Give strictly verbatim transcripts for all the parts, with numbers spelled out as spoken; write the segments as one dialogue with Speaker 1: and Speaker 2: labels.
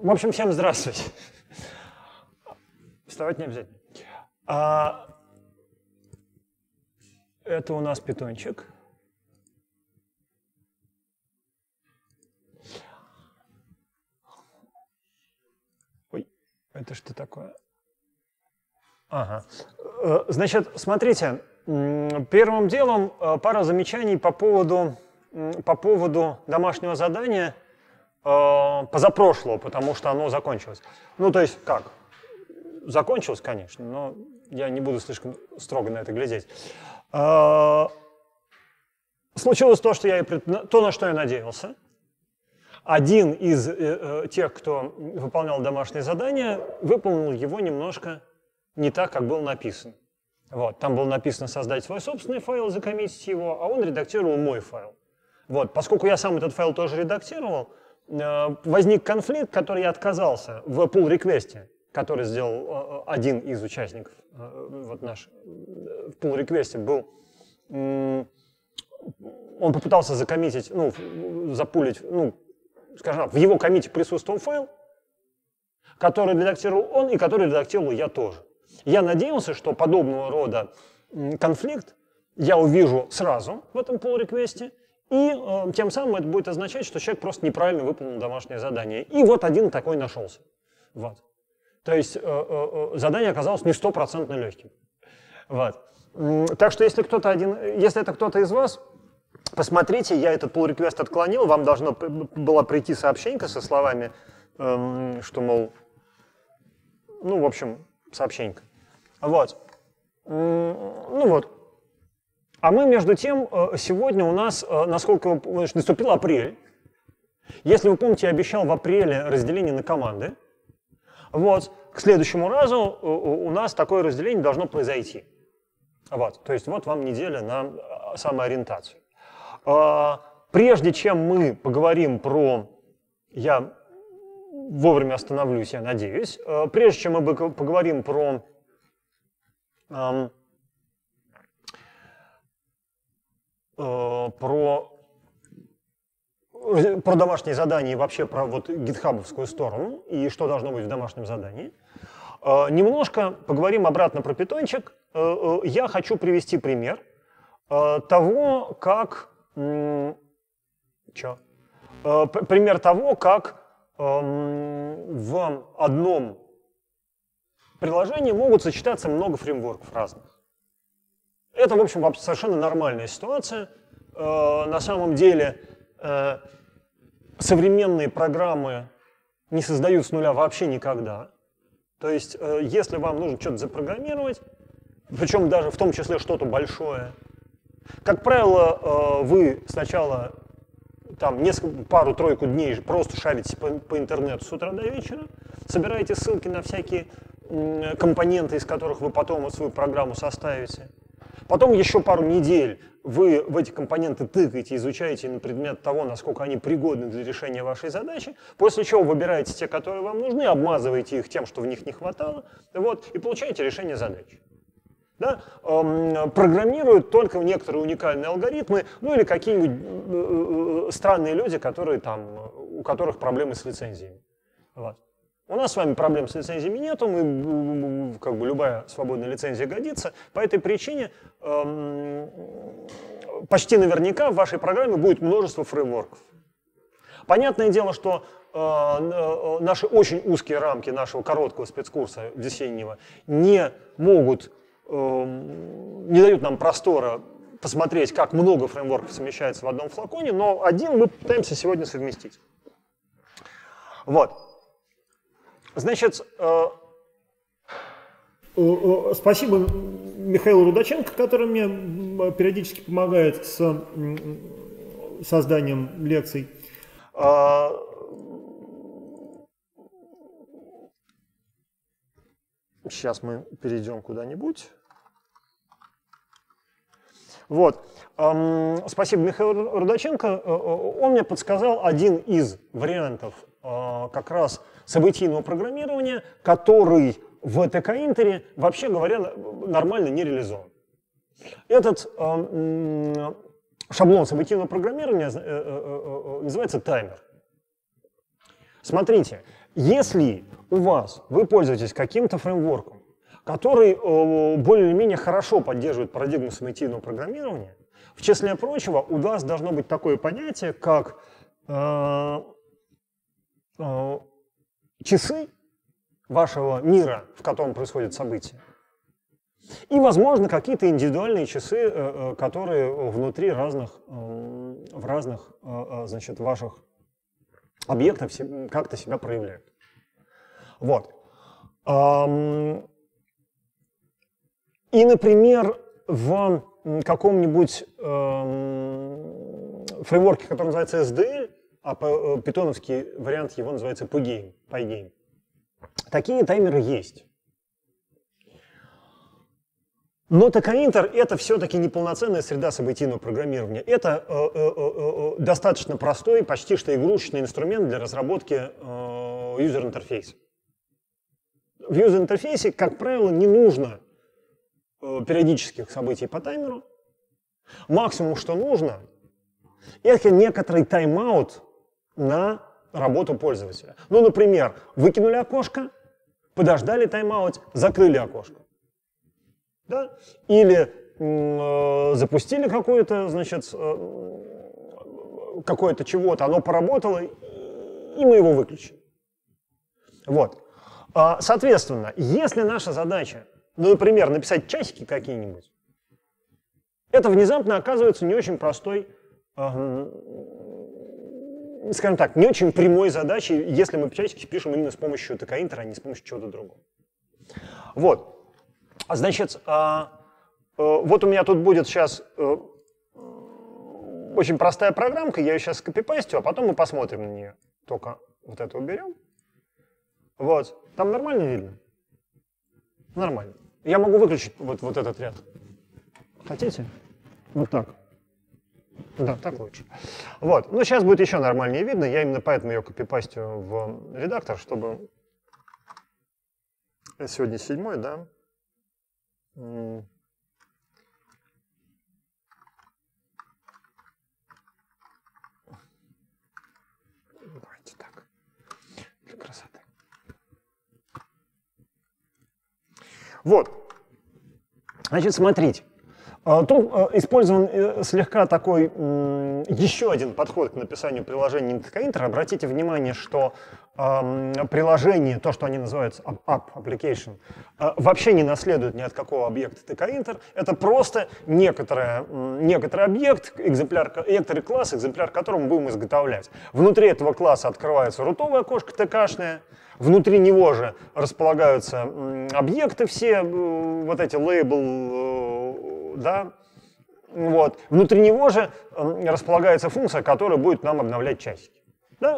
Speaker 1: В общем, всем здравствуйте. Вставать не обязательно. А, это у нас питончик. Ой, это что такое? Ага. Значит, смотрите, первым делом пара замечаний по поводу, по поводу домашнего задания позапрошлого, потому что оно закончилось. Ну, то есть, как? Закончилось, конечно, но я не буду слишком строго на это глядеть. Случилось то, что я, то, на что я надеялся. Один из тех, кто выполнял домашнее задание, выполнил его немножко не так, как было написано. Вот, там было написано создать свой собственный файл, закоммитить его, а он редактировал мой файл. Вот, поскольку я сам этот файл тоже редактировал, возник конфликт, который я отказался в pull-реквесте, который сделал один из участников. Вот наш в pull-реквесте был. Он попытался закоммитить, ну, запулить, ну, скажем, в его коммите присутствовал файл, который редактировал он и который редактировал я тоже. Я надеялся, что подобного рода конфликт я увижу сразу в этом pull-реквесте, и э, тем самым это будет означать, что человек просто неправильно выполнил домашнее задание. И вот один такой нашелся. Вот. То есть э, э, задание оказалось не стопроцентно легким. Вот. Так что если кто-то один, если это кто-то из вас, посмотрите, я этот pull-request отклонил, вам должно было прийти сообщение со словами, э, что, мол, ну, в общем, сообщение. Вот. Ну вот. А мы, между тем, сегодня у нас, насколько наступил апрель. Если вы помните, я обещал в апреле разделение на команды. Вот. К следующему разу у нас такое разделение должно произойти. Вот. То есть вот вам неделя на самоориентацию. Прежде чем мы поговорим про... Я вовремя остановлюсь, я надеюсь. Прежде чем мы поговорим про... Про, про домашние задания и вообще про вот гитхабовскую сторону и что должно быть в домашнем задании. Немножко поговорим обратно про питончик. Я хочу привести пример того, как... Чё? Пример того, как в одном приложении могут сочетаться много фреймворков разных. Это, в общем, совершенно нормальная ситуация. На самом деле современные программы не создают с нуля вообще никогда. То есть, если вам нужно что-то запрограммировать, причем даже в том числе что-то большое, как правило, вы сначала там несколько, пару-тройку дней просто шарите по, по интернету с утра до вечера, собираете ссылки на всякие компоненты, из которых вы потом вот свою программу составите. Потом еще пару недель вы в эти компоненты тыкаете, изучаете на предмет того, насколько они пригодны для решения вашей задачи, после чего выбираете те, которые вам нужны, обмазываете их тем, что в них не хватало, вот, и получаете решение задачи. Да? Эм, программируют только некоторые уникальные алгоритмы, ну или какие-нибудь э, странные люди, которые, там, у которых проблемы с лицензиями. Вот. У нас с вами проблем с лицензиями нету, мы, как бы, любая свободная лицензия годится. По этой причине эм, почти наверняка в вашей программе будет множество фреймворков. Понятное дело, что э, наши очень узкие рамки нашего короткого спецкурса весеннего не могут, э, не дают нам простора посмотреть, как много фреймворков совмещается в одном флаконе, но один мы пытаемся сегодня совместить. Вот. Значит, э, э, э, спасибо Михаилу Рудаченко, который мне периодически помогает с э, созданием лекций. Э, сейчас мы перейдем куда-нибудь. Вот. Э, спасибо Михаилу Рудаченко. Э, он мне подсказал один из вариантов э, как раз событийного программирования, который в ТК-интере, вообще говоря, нормально не реализован. Этот э, шаблон событийного программирования э, э, э, называется таймер. Смотрите, Если у вас, вы пользуетесь каким-то фреймворком, который э, более-менее хорошо поддерживает парадигму суммативного программирования, в числе прочего, у вас должно быть такое понятие, как э, э, часы вашего мира, в котором происходят события, и, возможно, какие-то индивидуальные часы, э, э, которые внутри разных, э, в разных, э, значит, ваших объектов как-то себя проявляют. Вот. И, например, в каком-нибудь эм, фреймворке, который называется эс ди эль, а питоновский вариант его называется Pygame, Pygame, такие таймеры есть. Но токаинтер — это все-таки неполноценная среда событийного программирования. Это э, э, э, достаточно простой, почти что игрушечный инструмент для разработки э, юзер-интерфейса. В юзер-интерфейсе, как правило, не нужно периодических событий по таймеру. Максимум, что нужно, это некоторый тайм-аут на работу пользователя. Ну, например, выкинули окошко, подождали тайм-аут, закрыли окошко. Да? Или э, запустили какое-то, значит, э, какое-то чего-то, оно поработало, и мы его выключили. Вот. Соответственно, если наша задача, ну, например, написать часики какие-нибудь, это внезапно оказывается не очень простой, э, скажем так, не очень прямой задачей, если мы часики пишем именно с помощью токаинтера, а не с помощью чего-то другого. Вот. Значит, э, э, вот у меня тут будет сейчас э, очень простая программка, я ее сейчас скопипастю, а потом мы посмотрим на нее. Только вот это уберем. Вот. Там нормально видно? Нормально. Я могу выключить вот, вот этот ряд. Хотите? Вот так. Да, так лучше. Вот. Ну, сейчас будет еще нормальнее видно. Я именно поэтому ее копипастю в редактор, чтобы... Сегодня седьмой, да? Давайте так. Для красоты. Вот. Значит, смотрите. Тут использован слегка такой еще один подход к написанию приложения не токаинтера. Обратите внимание, что приложение, то, что они называют app application, вообще не наследует ни от какого объекта токаинтер. Это просто некоторое, некоторый объект, экземпляр, некоторый класс, экземпляр которого мы будем изготовлять. Внутри этого класса открывается рутовое окошко ТКшное. Внутри него же располагаются объекты все, вот эти лейбл, да, вот. Внутри него же располагается функция, которая будет нам обновлять часики. Да?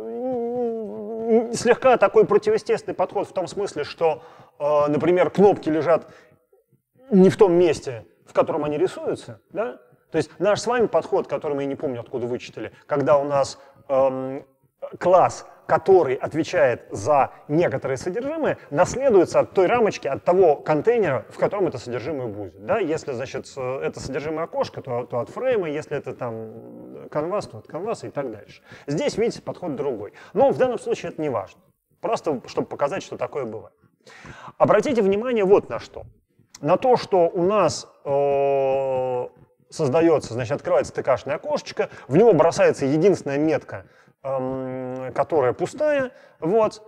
Speaker 1: Слегка такой противоестественный подход в том смысле, что, например, кнопки лежат не в том месте, в котором они рисуются, да? То есть наш с вами подход, который мы, я не помню, откуда вычитали, когда у нас эм, класс, который отвечает за некоторое содержимое, наследуется от той рамочки, от того контейнера, в котором это содержимое будет. Да? Если, значит, это содержимое окошка, то, то от фрейма, если это там канвас, то от канваса и так дальше. Здесь, видите, подход другой. Но в данном случае это не важно. Просто, чтобы показать, что такое бывает. Обратите внимание вот на что. На то, что у нас э, создается, значит, открывается ТКшное окошечко, в него бросается единственная метка, которая пустая, вот.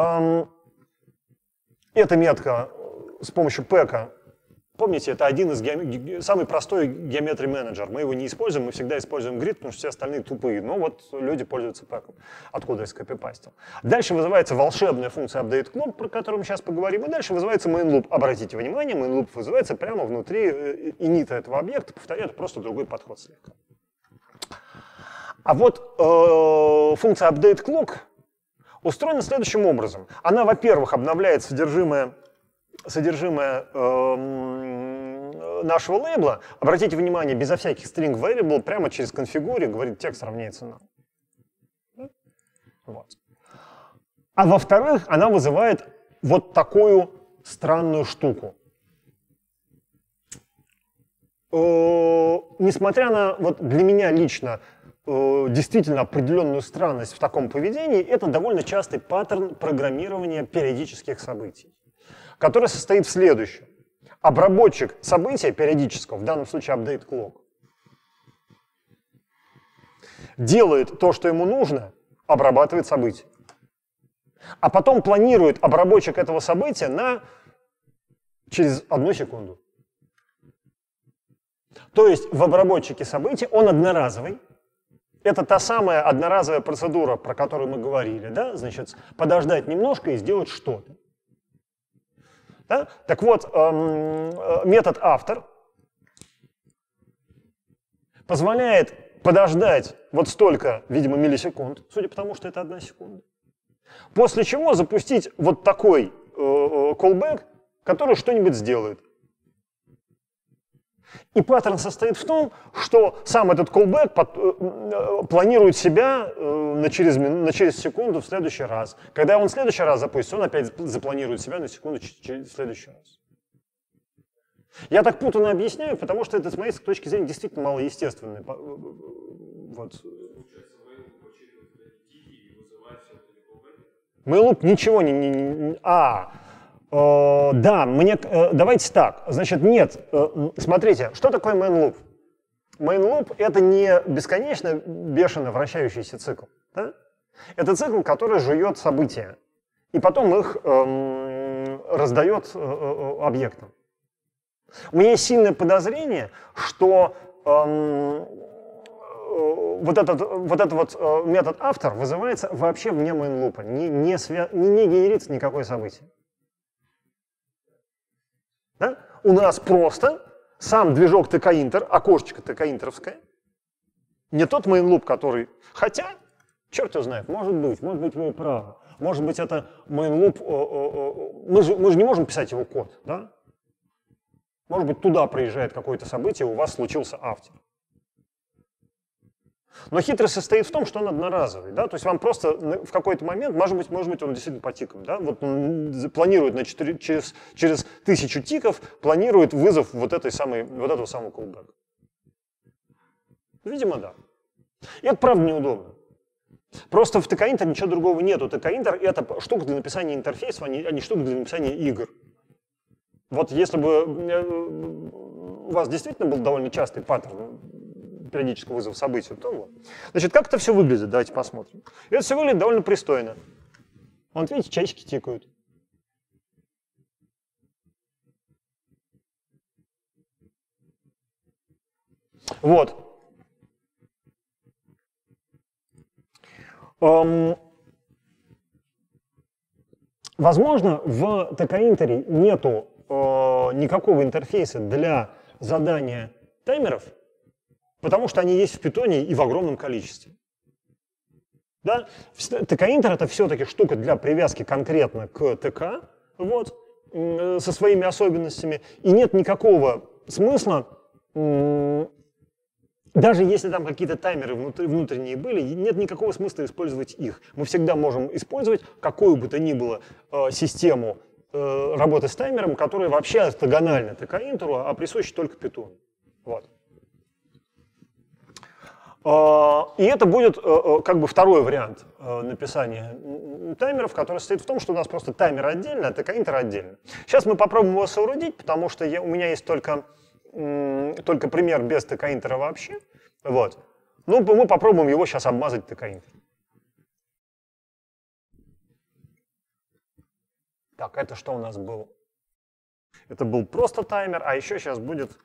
Speaker 1: Эта метка с помощью пэка, помните, это один из геом... самый простой геометрий менеджер. Мы его не используем, мы всегда используем grid, потому что все остальные тупые. Но вот люди пользуются пэком, откуда я скопипастил. Дальше вызывается волшебная функция update clock, про которую мы сейчас поговорим, и дальше вызывается main loop. Обратите внимание, main loop вызывается прямо внутри инита этого объекта. Повторяю, это просто другой подход слегка. А вот э, функция updateClock устроена следующим образом. Она, во-первых, обновляет содержимое, содержимое э, нашего лейбла. Обратите внимание, безо всяких string variable, прямо через конфигуре, говорит, текст равняется null. Вот. А во-вторых, она вызывает вот такую странную штуку. Э, несмотря на, вот для меня лично, э, действительно определенную странность в таком поведении, это довольно частый паттерн программирования периодических событий, который состоит в следующем. Обработчик события периодического, в данном случае update clock, делает то, что ему нужно, обрабатывает событие. А потом планирует обработчик этого события на через одну секунду. То есть в обработчике событий он одноразовый. Это та самая одноразовая процедура, про которую мы говорили, да? Значит, подождать немножко и сделать что-то. Да? Так вот, эм, метод автор позволяет подождать вот столько, видимо, миллисекунд, судя по тому, что это одна секунда, после чего запустить вот такой э, callback, который что-нибудь сделает. И паттерн состоит в том, что сам этот callback под, э, планирует себя э, на, через, на через секунду в следующий раз. Когда он в следующий раз запустится, он опять запланирует себя на секунду через следующий раз. Я так путанно объясняю, потому что это, с моей точки зрения, действительно малоестественно. Вот. Mail-loop ничего не... не, не а, э, да, мне, э, давайте так. Значит, нет, э, смотрите, что такое main-loop? Main-loop — это не бесконечно бешено вращающийся цикл. Да? Это цикл, который жует события, и потом их э, раздает э, э, объектам. У меня есть сильное подозрение, что э, Вот этот, вот этот вот э, метод автор вызывается вообще вне main-loop, не, не, свя... не, не генерится никакое событие. Да? У нас просто сам движок tkinter, окошечко tkinteровское, не тот main-loop, который... Хотя, черт его знает, может быть, может быть вы правы. Может быть это main-loop... Мы же, мы же не можем писать его код, да? Может быть туда приезжает какое-то событие, у вас случился автор. Но хитрость состоит в том, что он одноразовый. Да? То есть вам просто в какой-то момент, может быть, может быть он действительно по тикам, да? Вот он планирует на четыре, через, через тысячу тиков, планирует вызов вот, этой самой, вот этого самого callback. Видимо, да. И это правда неудобно. Просто в tkinter ничего другого нету. tkinter — это штука для написания интерфейсов, а не, а не штука для написания игр. Вот если бы у вас действительно был довольно частый паттерн периодического вызова событий, то вот. Значит, как это все выглядит? Давайте посмотрим. Это все выглядит довольно пристойно. Вот видите, часики тикают. Вот. Эм, возможно, в tkinter нету э, никакого интерфейса для задания таймеров, потому что они есть в питоне и в огромном количестве. Да? tkinter — это все-таки штука для привязки конкретно к ТК, вот, со своими особенностями, и нет никакого смысла, даже если там какие-то таймеры внутренние были, нет никакого смысла использовать их. Мы всегда можем использовать какую бы то ни было систему работы с таймером, которая вообще ортогональна tkinter, а присуща только питону. Вот. И это будет как бы второй вариант написания таймеров, который состоит в том, что у нас просто таймер отдельно, а tkinter отдельно. Сейчас мы попробуем его соорудить, потому что я, у меня есть только, только пример без tkinter вообще. Вот. Ну, мы попробуем его сейчас обмазать tkinter. Так, это что у нас было? Это был просто таймер, а еще сейчас будет...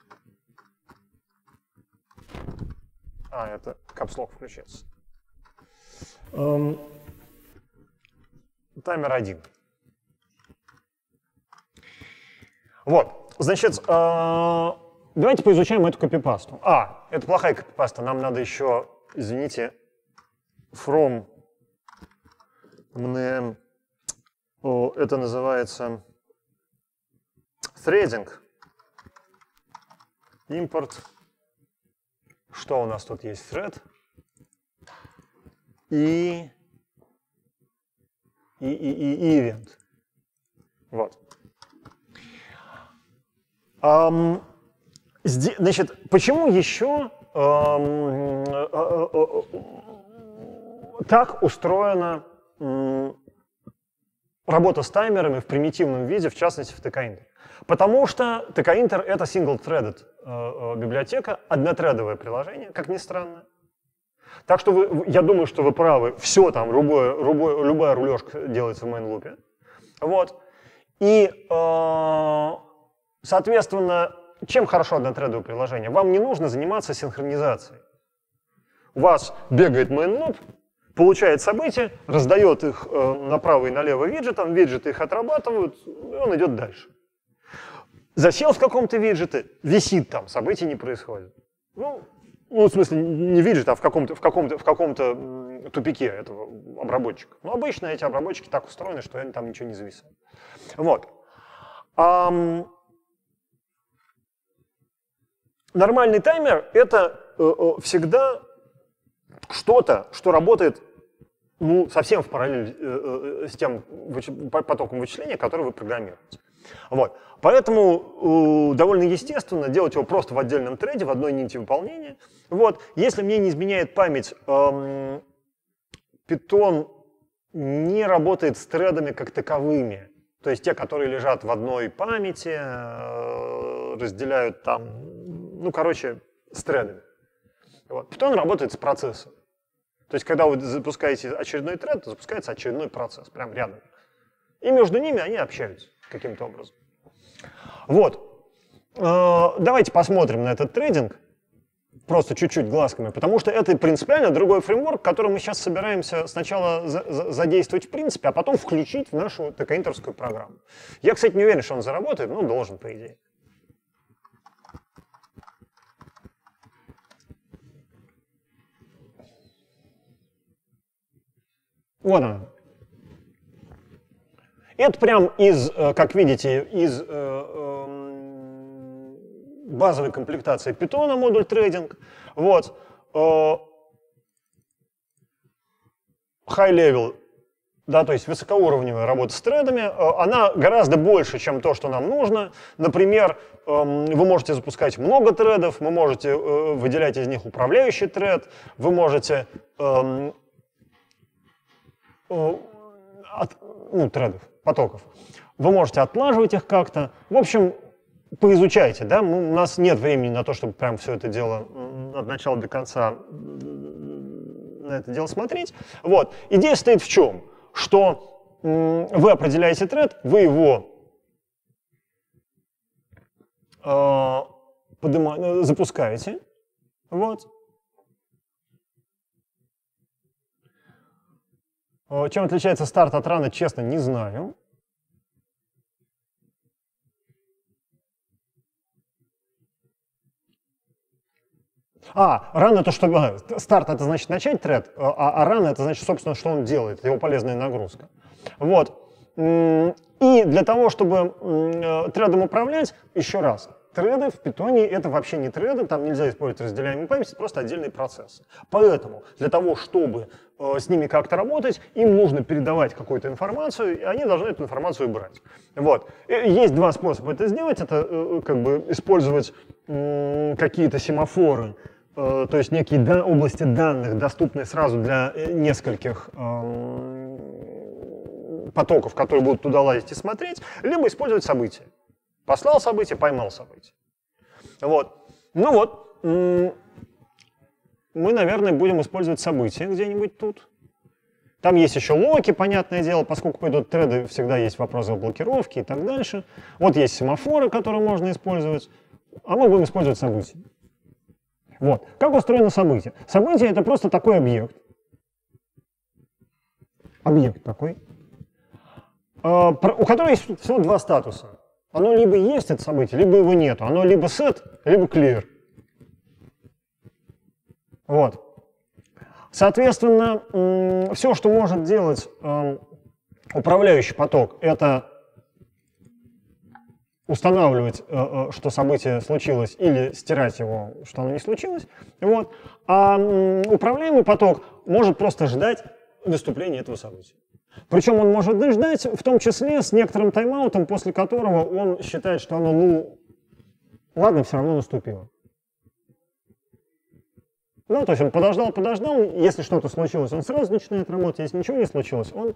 Speaker 1: А, это капслок включается. Эм, таймер один. Вот, значит, э, давайте поизучаем эту копипасту. А, это плохая копипаста, нам надо еще, извините, from, мне, о, это называется threading, импорт. Что у нас тут есть? Thread и, и, и, и event. Вот. Um, здесь, значит, почему еще эм, э, э, э, так устроена э, работа с таймерами в примитивном виде, в частности в ткинтер. Потому что ткинтер — это single-threaded э, э, библиотека, однотредовое приложение, как ни странно. Так что вы, я думаю, что вы правы, все там, любое, любое, любая рулежка делается в main-лупе. Вот. И, э, соответственно, чем хорошо однотредовое приложение? Вам не нужно заниматься синхронизацией. У вас бегает main-loop, получает события, раздает их э, направо и налево виджетам, виджеты их отрабатывают, и он идет дальше. Засел в каком-то виджете, висит там, событий не происходит. Ну, ну, в смысле, не виджет, а в каком-то в каком-то, в каком-то тупике этого обработчика. Но обычно эти обработчики так устроены, что они там ничего не зависают. Вот. А, нормальный таймер — это э, э, всегда что-то, что работает ну, совсем в параллель э, э, с тем выч... потоком вычисления, который вы программируете. Вот. Поэтому э, довольно естественно делать его просто в отдельном треде, в одной нити выполнения. Вот. Если мне не изменяет память, э, Python не работает с тредами как таковыми. То есть те, которые лежат в одной памяти, э, разделяют там, ну, короче, с тредами. Вот. Python работает с процессом. То есть когда вы запускаете очередной тред, то запускается очередной процесс, прям рядом. И между ними они общаются каким-то образом. Вот. Давайте посмотрим на этот трейдинг, просто чуть-чуть глазками, потому что это принципиально другой фреймворк, который мы сейчас собираемся сначала задействовать в принципе, а потом включить в нашу ткинтерскую программу. Я, кстати, не уверен, что он заработает, но должен, по идее. Вот он. Это прям из, как видите, из базовой комплектации Python модуль трейдинг. Вот. High level, да, то есть высокоуровневая работа с тредами, она гораздо больше, чем то, что нам нужно. Например, вы можете запускать много тредов, вы можете выделять из них управляющий тред, вы можете От, ну, тредов, потоков. Вы можете отлаживать их как-то. В общем, поизучайте, да, мы, у нас нет времени на то, чтобы прям все это дело от начала до конца на это дело смотреть. Вот. Идея стоит в чем? Что вы определяете тред, вы его э, подыма, запускаете, вот. Чем отличается старт от рана, честно, не знаю. А, ран это что? Старт это значит начать тред, а, а ран это значит, собственно, что он делает, его полезная нагрузка. Вот. И для того, чтобы тредом управлять, еще раз, треды в Python это вообще не треды, там нельзя использовать разделяемую память, это просто отдельные процессы. Поэтому для того, чтобы э, с ними как-то работать, им нужно передавать какую-то информацию, и они должны эту информацию брать. Вот. И есть два способа это сделать. Это э, как бы использовать э, какие-то семафоры, э, то есть некие да, области данных, доступные сразу для нескольких э, потоков, которые будут туда лазить и смотреть, либо использовать события. Послал событие, поймал событие. Вот. Ну вот, мы, наверное, будем использовать события где-нибудь тут. Там есть еще локи, понятное дело, поскольку пойдут треды, всегда есть вопросы о блокировке и так дальше. Вот есть семафоры, которые можно использовать, а мы будем использовать события. Вот. Как устроено событие? Событие — это просто такой объект. Объект такой, у которого есть всего два статуса. Оно либо есть, это событие, либо его нету. Оно либо set, либо clear. Вот. Соответственно, все, что может делать управляющий поток, это устанавливать, что событие случилось, или стирать его, что оно не случилось. Вот. А управляемый поток может просто ждать наступления этого события. Причем он может ждать, в том числе с некоторым тайм-аутом, после которого он считает, что оно, ну, ладно, все равно наступило. Ну, то есть он подождал, подождал, если что-то случилось, он сразу начинает работать, если ничего не случилось, он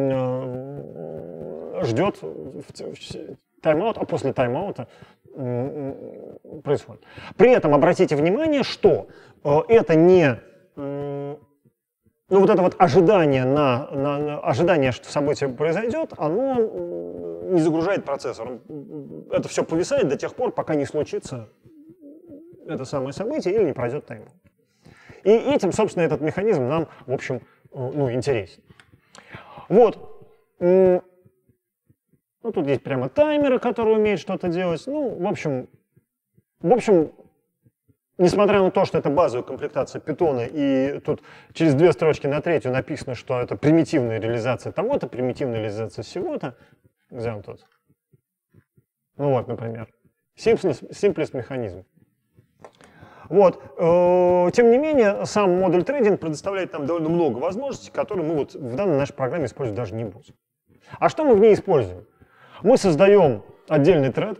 Speaker 1: э, ждет тайм-аут, а после тайм-аута э, происходит. При этом обратите внимание, что э, это не... Э, ну, вот это вот ожидание, на, на, на, ожидание, что событие произойдет, оно не загружает процессор. Это все повисает до тех пор, пока не случится это самое событие или не пройдет тайм-аут. И этим, собственно, этот механизм нам, в общем, ну, интересен. Вот. Ну, тут есть прямо таймеры, которые умеют что-то делать. Ну, в общем, в общем, несмотря на то, что это базовая комплектация Python, и тут через две строчки на третью написано, что это примитивная реализация того-то, примитивная реализация всего-то. Где он тут? Ну вот, например. Simplest, simplest механизм. Вот. Тем не менее, сам модуль трейдинг предоставляет нам довольно много возможностей, которые мы вот в данной нашей программе использовать даже не будем. А что мы в ней используем? Мы создаем отдельный тред,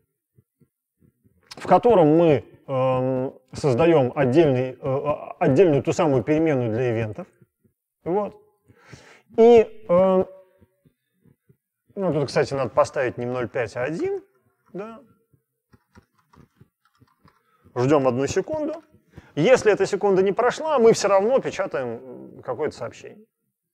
Speaker 1: в котором мы э, создаем отдельный, э, отдельную ту самую переменную для ивентов. Вот. И э, ну, тут, кстати, надо поставить не ноль пять, а один. Да. Ждем одну секунду. Если эта секунда не прошла, мы все равно печатаем какое-то сообщение.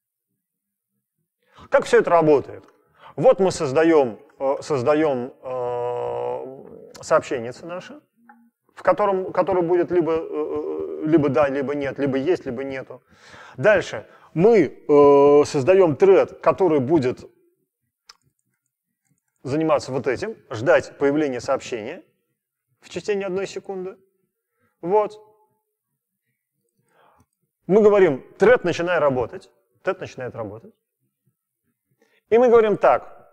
Speaker 1: Как все это работает? Вот мы создаем, создаем э, сообщение наше, в котором, которое будет либо, либо да, либо нет, либо есть, либо нету. Дальше мы э, создаем тред, который будет заниматься вот этим, ждать появления сообщения в течение одной секунды. Вот. Мы говорим, тред, начинай работать. Тред начинает работать. И мы говорим так.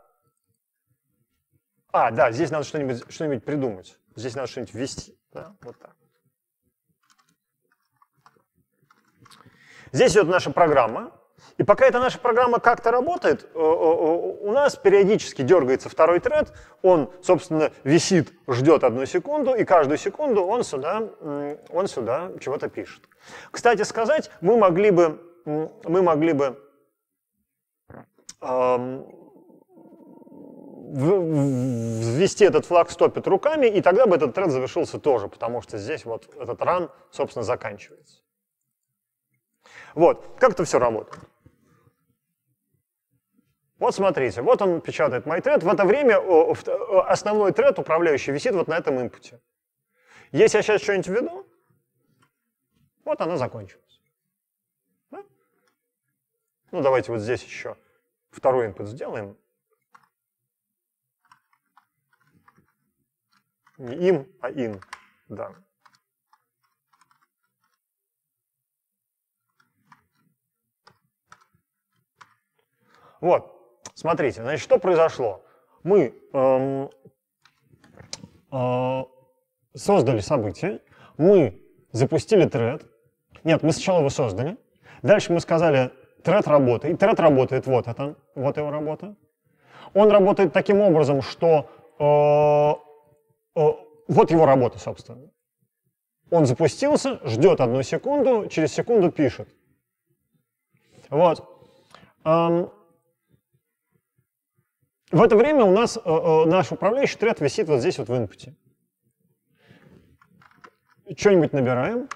Speaker 1: А, да, здесь надо что-нибудь что-нибудь придумать. Здесь надо что-нибудь ввести. Да, вот так. Здесь идет наша программа. И пока эта наша программа как-то работает, у нас периодически дергается второй тред, он, собственно, висит, ждет одну секунду, и каждую секунду он сюда, он сюда чего-то пишет. Кстати сказать, мы могли бы, мы могли бы эм, ввести этот флаг стопит руками, и тогда бы этот тред завершился тоже, потому что здесь вот этот run, собственно, заканчивается. Вот, как это все работает. Вот смотрите, вот он печатает myThread. В это время основной тред, управляющий, висит вот на этом инпуте. Если я сейчас что-нибудь введу, вот оно закончилось. Да? Ну, давайте вот здесь еще второй инпут сделаем. Не им, а in. Да. Вот. Смотрите, значит, что произошло? Мы эм, э, создали событие, мы запустили тред. Нет, мы сначала его создали. Дальше мы сказали, тред работает. И тред работает, вот это, вот его работа. Он работает таким образом, что э, э, вот его работа, собственно. Он запустился, ждет одну секунду, через секунду пишет. Вот. Эм, В это время у нас э, э, наш управляющий тред висит вот здесь вот в инпуте. Что-нибудь набираем.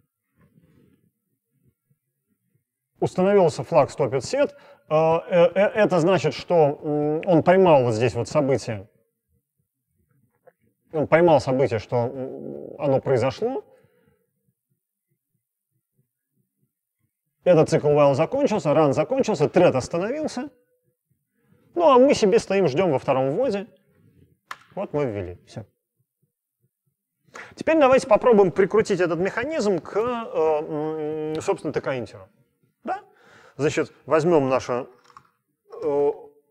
Speaker 1: Установился флаг stopItSet. Э, э, это значит, что э, он поймал вот здесь вот событие. Он поймал событие, что э, оно произошло. Этот цикл while закончился, run закончился, тред остановился. Ну, а мы себе стоим, ждем во втором вводе. Вот мы ввели. Все. Теперь давайте попробуем прикрутить этот механизм к, э, собственно, тк-интеру. Да? Значит, возьмем нашу э,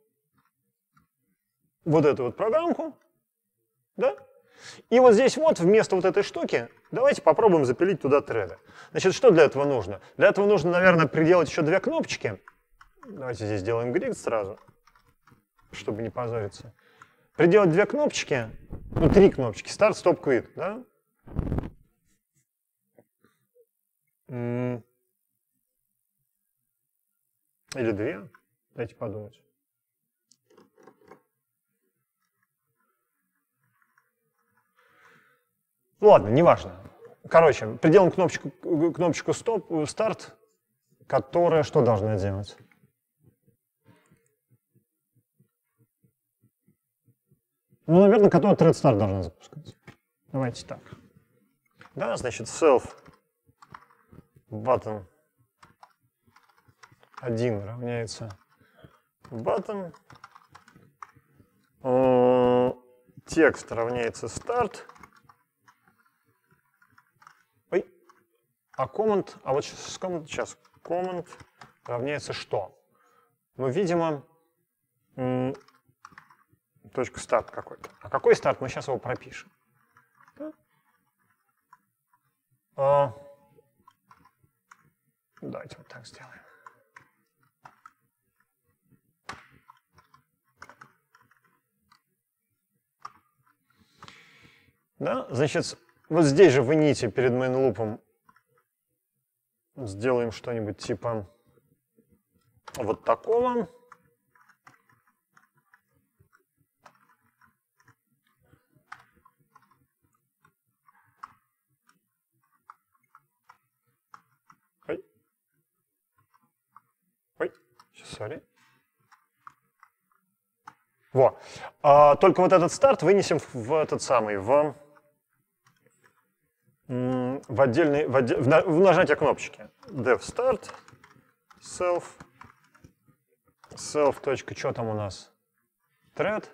Speaker 1: вот эту вот программку. Да? И вот здесь вот, вместо вот этой штуки, давайте попробуем запилить туда треды. Значит, что для этого нужно? Для этого нужно, наверное, приделать еще две кнопочки. Давайте здесь сделаем грид сразу, чтобы не позориться. Приделать две кнопочки, ну, три кнопочки, Start, Stop, Quit, да? Или две. Дайте подумать. Ладно, неважно. Короче, приделаем кнопочку, кнопочку стоп, старт, которая что должна делать? Ну, наверное, которая thread start должна запускать. Давайте так. Да, значит, self button один равняется button, текст равняется start. Ой, а comment, а вот сейчас, сейчас comment равняется что? Ну, видимо, точка старт какой-то. А какой старт? Мы сейчас его пропишем. А, давайте вот так сделаем. Да, значит, вот здесь же в init перед main loop'ом сделаем что-нибудь типа вот такого. Ой. Ой, сори. Во. А, только вот этот старт вынесем в этот самый, в, в отдельный, в, отдель, в, на, в нажатие кнопочки. Dev start, self, self. Точка, что там у нас? Thread.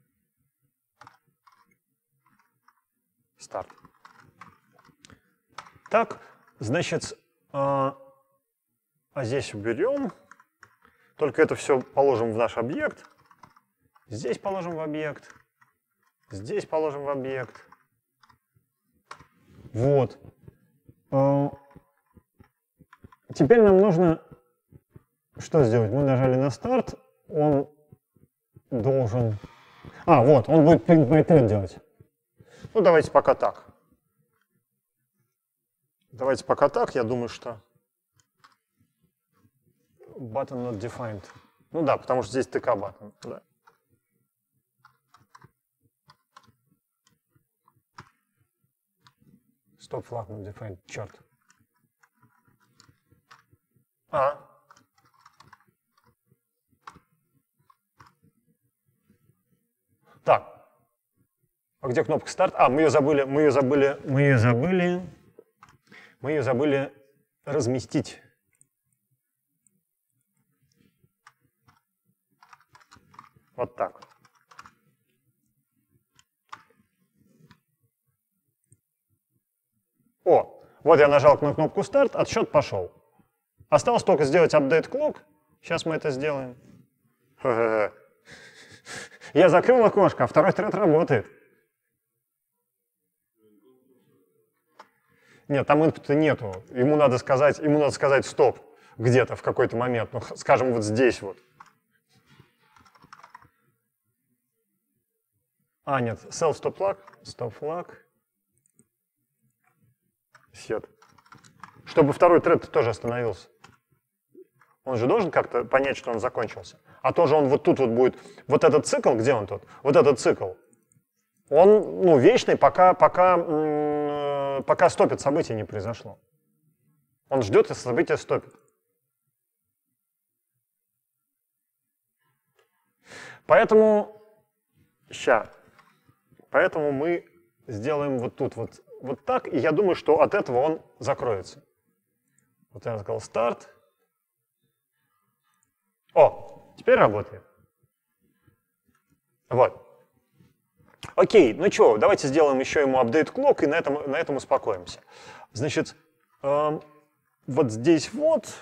Speaker 1: Start. Так, значит, а, а здесь уберем. Только это все положим в наш объект. Здесь положим в объект. Здесь положим в объект. Вот. Теперь нам нужно что сделать? Мы нажали на старт. Он должен... А, вот, он будет print by thread делать. Ну, давайте пока так. Давайте пока так. Я думаю, что... Button not defined. Ну да, потому что здесь тк button. Да. Stop flag not defined. Черт. А. Так. А где кнопка старт? А, мы ее забыли, мы ее забыли, мы ее забыли, мы ее забыли разместить. Вот так. О, вот я нажал на кнопку старт, отсчет пошел. Осталось только сделать update clock. Сейчас мы это сделаем. Я закрыл окошко, а второй thread работает. Нет, там инпута нету. Ему надо сказать, ему надо сказать стоп где-то в какой-то момент. Ну, скажем, вот здесь вот. А, нет, self stop flag, stop flag, set. Чтобы второй тред тоже остановился. Он же должен как-то понять, что он закончился. А то же он вот тут вот будет, вот этот цикл, где он тут? Вот этот цикл. Он, ну, вечный, пока, пока, пока стопит событие не произошло. Он ждет, и событие стопит. Поэтому, ща, поэтому мы сделаем вот тут вот, вот так, и я думаю, что от этого он закроется. Вот я сказал старт. О, теперь работает. Вот. Окей, ну что, давайте сделаем еще ему update clock, и на этом, на этом успокоимся. Значит, э, вот здесь вот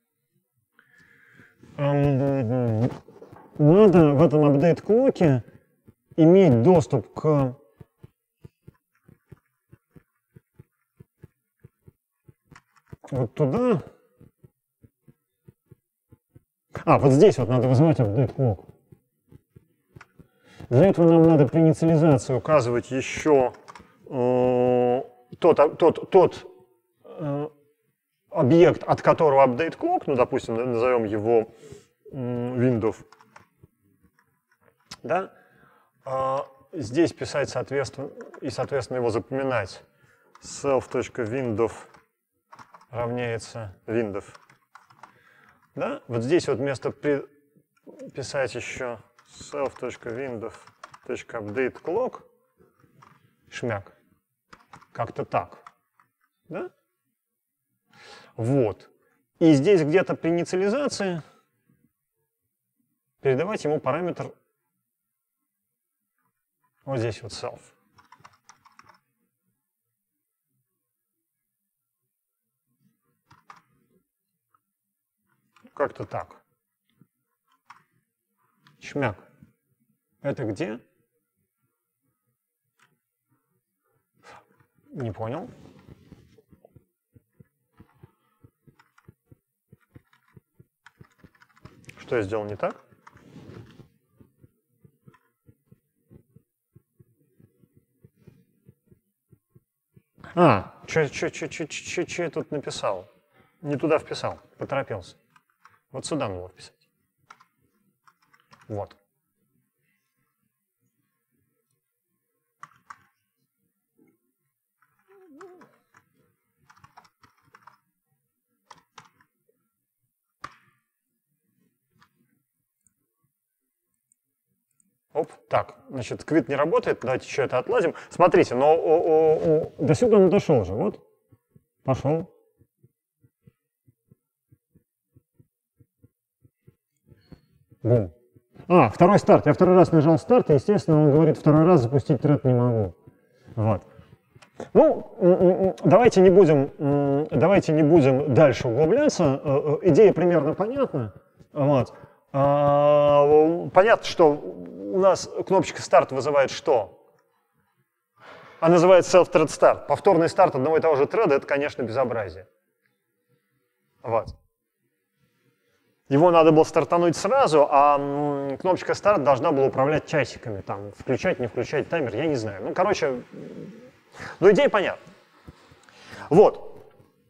Speaker 1: э, надо в этом update clock иметь доступ к вот туда. А, вот здесь вот надо вызывать update clock. Для этого нам надо при инициализации указывать еще э, тот, тот, тот, э, объект, от которого update clock, ну, допустим, назовем его window, да, здесь писать, соответственно, и, соответственно, его запоминать. self.window равняется window. Да? Вот здесь вот вместо при... писать еще self.window.updateClock шмяк. Как-то так. Да? Вот. И здесь где-то при инициализации передавать ему параметр вот здесь вот self. Как-то так. Шмяк. Это где? Не понял. Что я сделал не так? А, что я тут написал? Не туда вписал, поторопился. Вот сюда надо вписать. Вот. Оп, так, значит, quit не работает, давайте еще это отладим. Смотрите, но о, о, о, до сюда он дошел же, вот, пошел. Бум. А, второй старт. Я второй раз нажал старт, и, естественно, он говорит, второй раз запустить тред не могу. Вот. Ну, давайте не будем, давайте не будем дальше углубляться. Идея примерно понятна. Вот. Понятно, что у нас кнопочка старт вызывает что? Она называет self-thread start. Повторный старт одного и того же треда — это, конечно, безобразие. Вот. Его надо было стартануть сразу, а кнопочка старт должна была управлять часиками, там, включать, не включать таймер, я не знаю. Ну, короче, ну, идея понятна. Вот.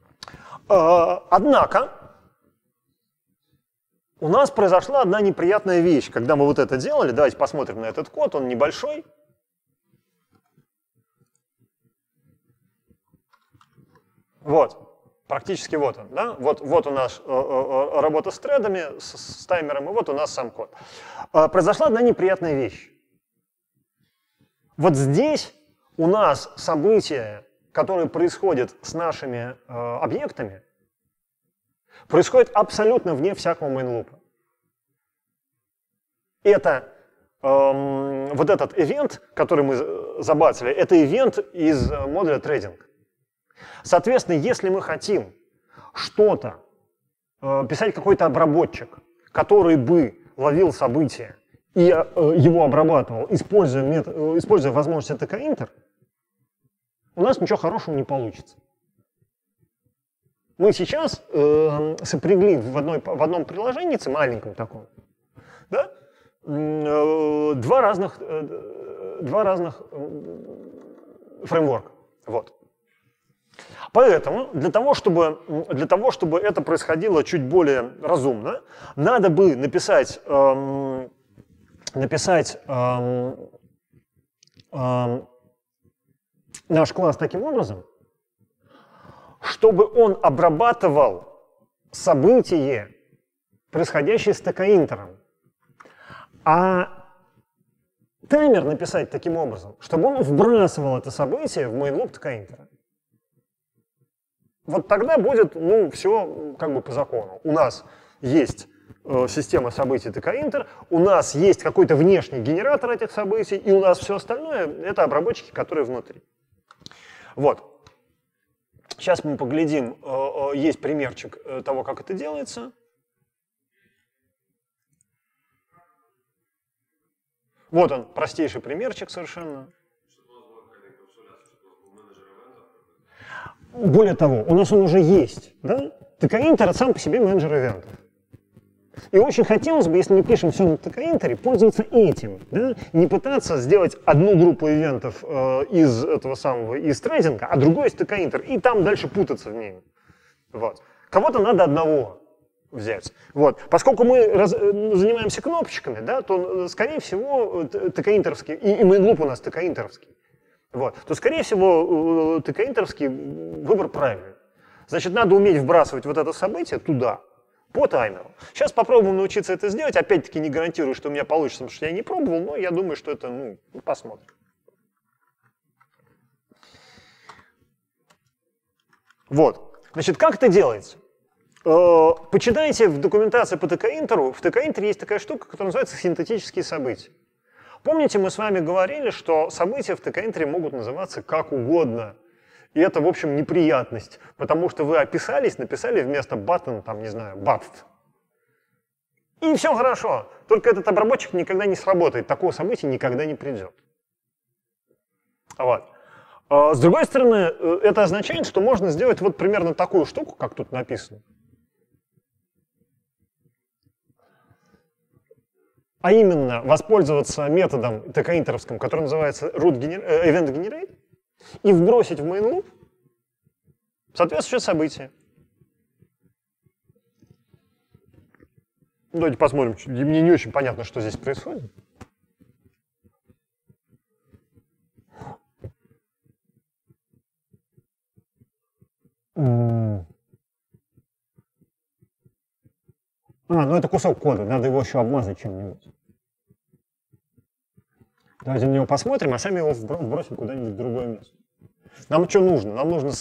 Speaker 1: Однако, у нас произошла одна неприятная вещь. Когда мы вот это делали, давайте посмотрим на этот код, он небольшой. Вот. Практически вот он, да? Вот, вот у нас э, э, работа с тредами, с, с таймером, и вот у нас сам код. Э, произошла одна неприятная вещь. Вот здесь у нас события, которые происходят с нашими э, объектами, происходят абсолютно вне всякого мейн-лупа. Это э, вот этот ивент, который мы забацали, это ивент из модуля трейдинг. Соответственно, если мы хотим что-то, э, писать какой-то обработчик, который бы ловил события и э, его обрабатывал, используя, метод, э, используя возможность ТК-интер, у нас ничего хорошего не получится. Мы сейчас э, сопрягли в, одной, в одном приложении, маленьком таком, да, э, два разных, э, два разных э, фреймворка. Вот. Поэтому для того, чтобы, для того, чтобы это происходило чуть более разумно, надо бы написать, эм, написать эм, эм, наш класс таким образом, чтобы он обрабатывал событие, происходящее с ТК-интером. А таймер написать таким образом, чтобы он вбрасывал это событие в мейн-луп ТК-интера. Вот тогда будет, ну, все как бы по закону. У нас есть э, система событий ТК-интер, у нас есть какой-то внешний генератор этих событий, и у нас все остальное — это обработчики, которые внутри. Вот. Сейчас мы поглядим, э, э, есть примерчик э, того, как это делается. Вот он, простейший примерчик совершенно. Более того, у нас он уже есть, да? ТК-интер — сам по себе менеджер ивентов. И очень хотелось бы, если мы пишем все на ТК-интере, пользоваться этим, да? Не пытаться сделать одну группу ивентов э, из этого самого, из трейдинга, а другой из ТК-интер, и там дальше путаться в ней. Вот. Кого-то надо одного взять. Вот. Поскольку мы раз, занимаемся кнопочками, да, то, скорее всего, тк-интеровский, и, и main-loop у нас тк-интеровский, вот, то, скорее всего, тк-интеровский выбор правильный. Значит, надо уметь вбрасывать вот это событие туда, по таймеру. Сейчас попробуем научиться это сделать. Опять-таки не гарантирую, что у меня получится, потому что я не пробовал, но я думаю, что это, ну, посмотрим. Вот. Значит, как это делается? Почитайте в документации по тк-интеру. В тк-интере есть такая штука, которая называется синтетические события. Помните, мы с вами говорили, что события в тк-интере могут называться как угодно. И это, в общем, неприятность, потому что вы описались, написали вместо button, там, не знаю, batted. И все хорошо, только этот обработчик никогда не сработает, такого события никогда не придет. Вот. С другой стороны, это означает, что можно сделать вот примерно такую штуку, как тут написано. А именно, воспользоваться методом тк-интеровским, который называется root event generate, и вбросить в main-loop соответствующее событие. Давайте посмотрим. Мне не очень понятно, что здесь происходит. А, ну это кусок кода, надо его еще обмазать чем-нибудь. Давайте на него посмотрим, а сами его вбросим куда-нибудь в другое место. Нам что нужно? Нам нужно...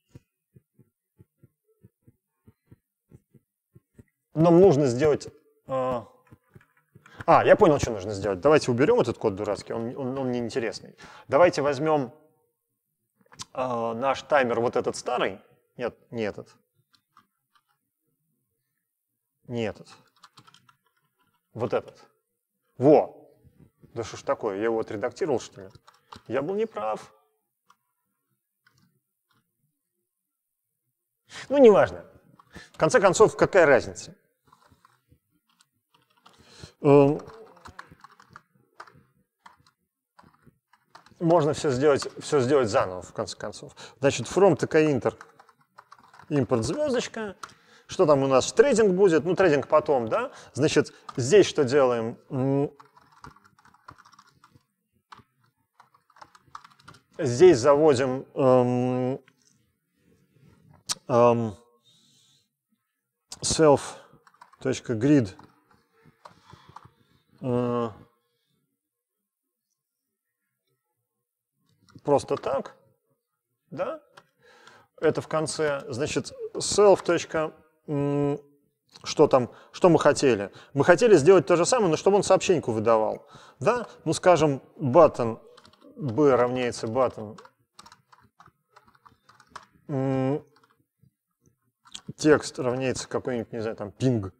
Speaker 1: Нам нужно сделать... А, а, я понял, что нужно сделать. Давайте уберем этот код дурацкий, он, он, он неинтересный. Давайте возьмем а, наш таймер, вот этот старый. Нет, не этот. Не этот. Вот этот. Во! Да что ж такое, я его отредактировал, что ли? Я был неправ. Ну, неважно. В конце концов, какая разница? Можно все сделать, все сделать заново, в конце концов. Значит, from tk-inter импорт звездочка. Что там у нас? Трейдинг будет? Ну, трейдинг потом, да? Значит, здесь что делаем? Здесь заводим эм, эм, self.grid э, просто так, да? Это в конце, значит, self. Что там, что мы хотели? Мы хотели сделать то же самое, но чтобы он сообщеньку выдавал, да? Ну, скажем, button b равняется button текст равняется какой-нибудь, не знаю, там, ping.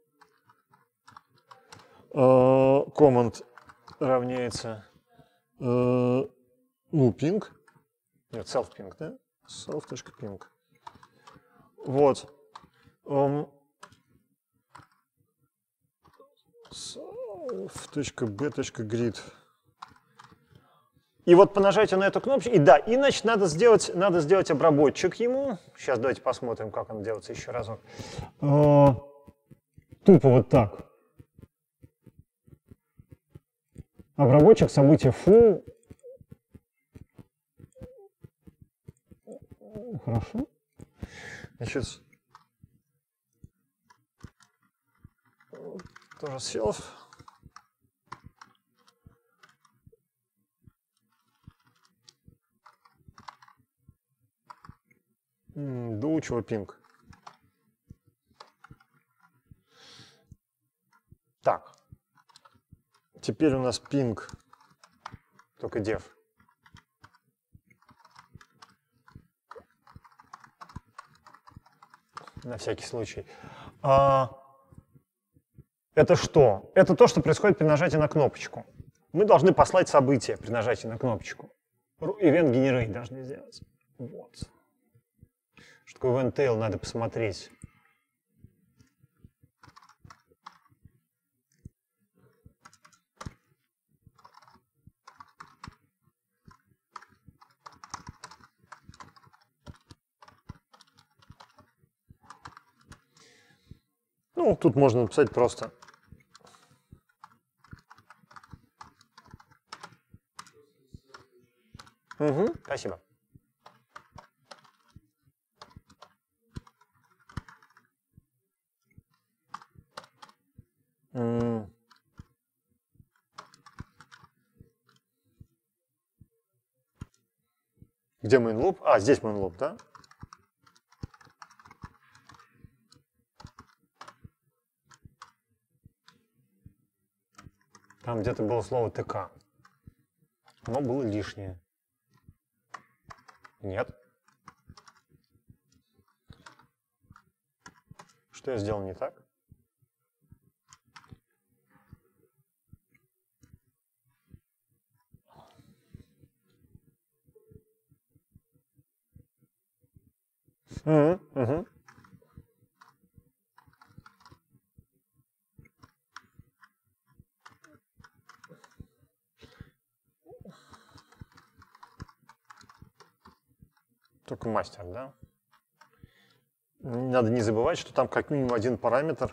Speaker 1: Command равняется, ну, ping. Нет, self-ping, да? self.ping. Вот. Um, self.b.grid. И вот по нажатию на эту кнопочку, и да, и значит надо сделать, надо сделать обработчик ему. Сейчас давайте посмотрим, как он делается еще разок. А, тупо вот так. Обработчик события foo. Хорошо. Значит, тоже self. Доучиваю пинг. Так. Теперь у нас пинг, только def. На всякий случай. А, это что? Это то, что происходит при нажатии на кнопочку. Мы должны послать событие при нажатии на кнопочку. Event generate должны сделать. Вот. Что такое event tail, надо посмотреть. Ну, тут можно написать просто. Угу, спасибо. М. Где main loop? А, здесь main loop, да? Там где-то было слово ТК. Оно было лишнее. Нет. Что я сделал не так? Угу, угу. Только мастер, да? Надо не забывать, что там как минимум один параметр.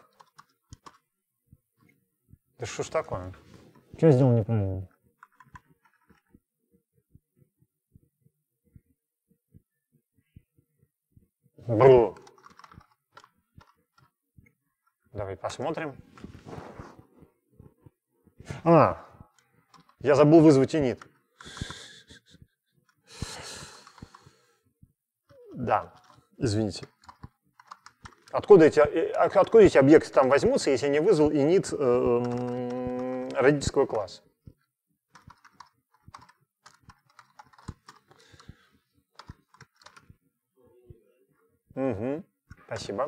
Speaker 1: Да что ж такое? Что я сделал неправильно? Бру. Давай посмотрим. А, я забыл вызвать init. Да, извините. Откуда эти, откуда эти объекты там возьмутся, если я не вызвал init э, э, родительского класса? Угу, спасибо.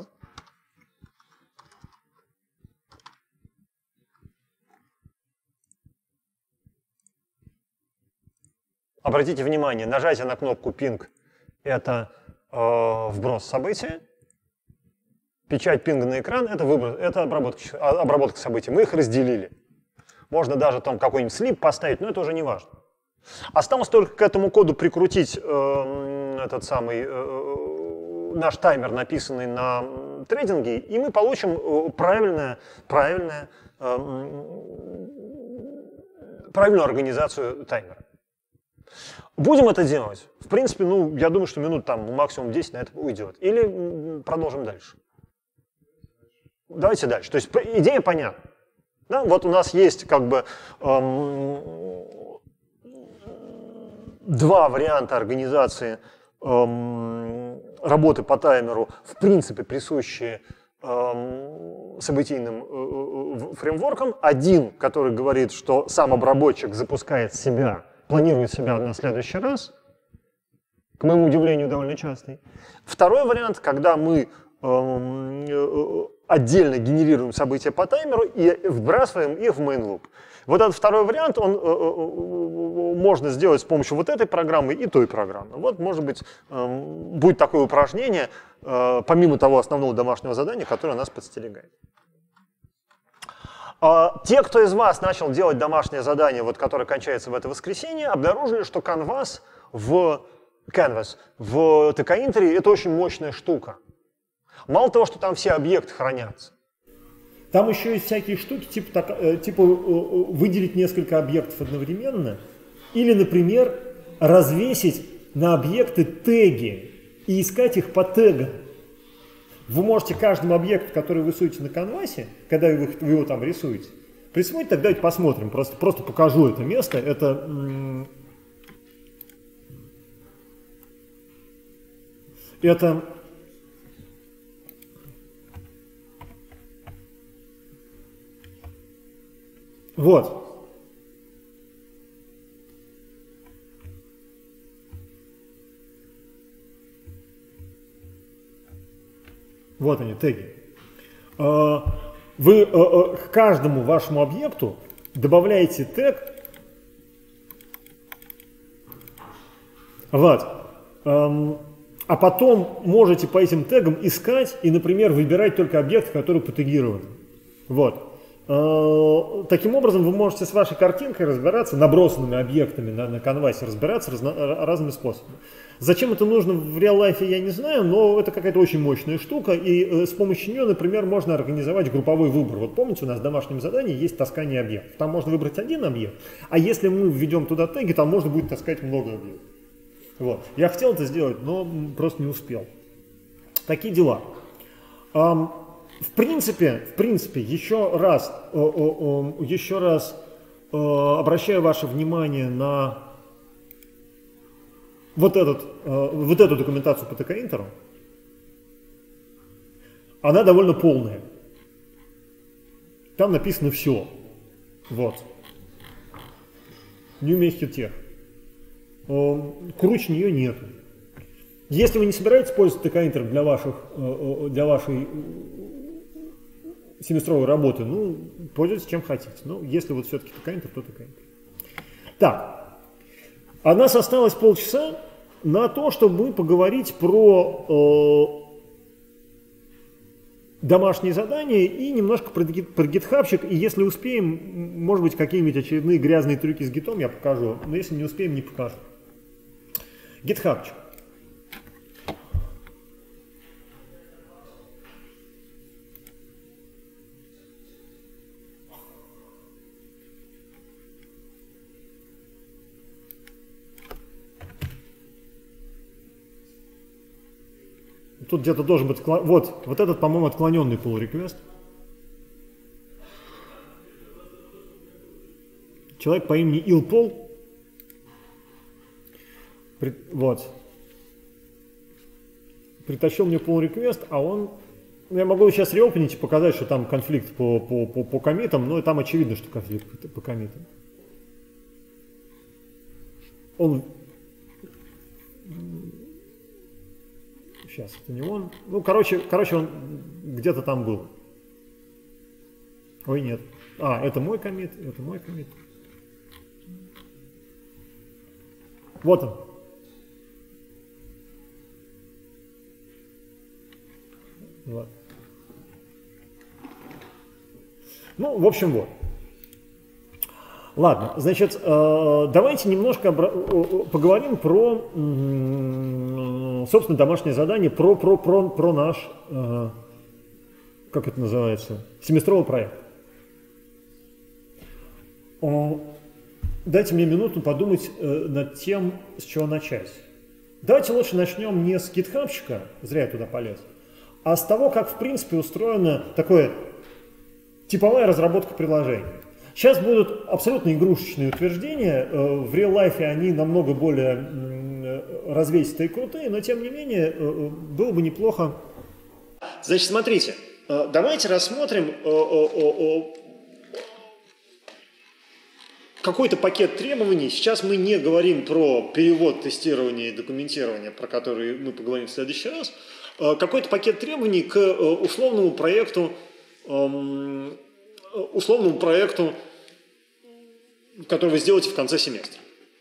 Speaker 1: Обратите внимание, нажатие на кнопку ping – это э, вброс события. Печать пинга на экран – это, выброс, это обработка, обработка событий. Мы их разделили. Можно даже там какой-нибудь слип поставить, но это уже не важно. Осталось только к этому коду прикрутить э, этот самый э, наш таймер, написанный на трейдинге, и мы получим правильное, правильное, э, правильную организацию таймера. Будем это делать? В принципе, ну, я думаю, что минут там максимум десять на это уйдет. Или продолжим дальше? Давайте дальше. То есть идея понятна. Да? Вот у нас есть как бы эм, два варианта организации эм, работы по таймеру, в принципе, присущие эм, событийным э, фреймворкам. Один, который говорит, что сам обработчик запускает себя, планирует себя на следующий раз, к моему удивлению, довольно частый. Второй вариант, когда мы э, отдельно генерируем события по таймеру и вбрасываем их в main loop. Вот этот второй вариант, он э, э, можно сделать с помощью вот этой программы и той программы. Вот, может быть, э, будет такое упражнение, э, помимо того основного домашнего задания, которое нас подстерегает. Те, кто из вас начал делать домашнее задание, вот, которое кончается в это воскресенье, обнаружили, что Canvas в, Canvas в ТК-интере — это очень мощная штука. Мало того, что там все объекты хранятся. Там еще есть всякие штуки, типа, так, типа выделить несколько объектов одновременно, или, например, развесить на объекты теги и искать их по тегам. Вы можете каждому объекту, который вы рисуете на канвасе, когда вы, вы его там рисуете, присвоить, тогда давайте посмотрим, просто, просто покажу это место. Это, это вот. Вот они, теги. Вы к каждому вашему объекту добавляете тег. Вот. А потом можете по этим тегам искать и, например, выбирать только объекты, которые потегированы. Вот.
Speaker 2: Таким образом, вы можете с вашей картинкой разбираться, набросанными объектами на, на канвасе, разбираться разно, разными способами. Зачем это нужно в реал-лайфе, я не знаю, но это какая-то очень мощная штука, и э, с помощью нее, например, можно организовать групповой выбор. Вот помните, у нас в домашнем задании есть таскание объектов. Там можно выбрать один объект, а если мы введем туда теги, там можно будет таскать много объектов. Вот. Я хотел это сделать, но просто не успел. Такие дела. Um, В принципе, в принципе, еще раз, еще раз обращаю ваше внимание на вот, этот, вот эту документацию по тэ ка Интеру. Она довольно полная. Там написано все. Вот. New Mesh Круче нее нету. Если вы не собираетесь использовать тэ ка Интер для, ваших, для вашей семестровой работы, ну, пользуйтесь чем хотите. Ну, если вот все-таки тэ ка Интер, то тэ ка Интер. Так, у нас осталось полчаса на то, чтобы поговорить про э, домашние задания и немножко про, про гитхабчик. И если успеем, может быть, какие-нибудь очередные грязные трюки с гитом я покажу, но если не успеем, не покажу. Гитхабчик. Тут где-то должен быть... Вот, вот этот, по-моему, отклоненный pull request. Человек по имени Ilpol. При, вот. Притащил мне pull request, а он... Я могу сейчас реопенить и показать, что там конфликт по, по, по, по коммитам, но там очевидно, что конфликт по коммитам. Он... Сейчас, это не он. Ну, короче, короче, он где-то там был. Ой, нет. А, это мой коммит, это мой коммит. Вот он. Вот. Ну, в общем, вот. Ладно, значит, давайте немножко поговорим про, собственно, домашнее задание, про, про, про, про наш, как это называется, семестровый проект. Дайте мне минуту подумать над тем, с чего начать. Давайте лучше начнем не с гитхабчика, зря я туда полез, а с того, как, в принципе, устроена такая типовая разработка приложения. Сейчас будут абсолютно игрушечные утверждения, в реал-лайфе они намного более развесистые и крутые, но тем не менее было бы неплохо. Значит, смотрите, давайте рассмотрим какой-то пакет требований. Сейчас мы не говорим про перевод, тестирование и документирование, про которые мы поговорим в следующий раз. Какой-то пакет требований к условному проекту, условному проекту, который вы сделаете в конце семестра.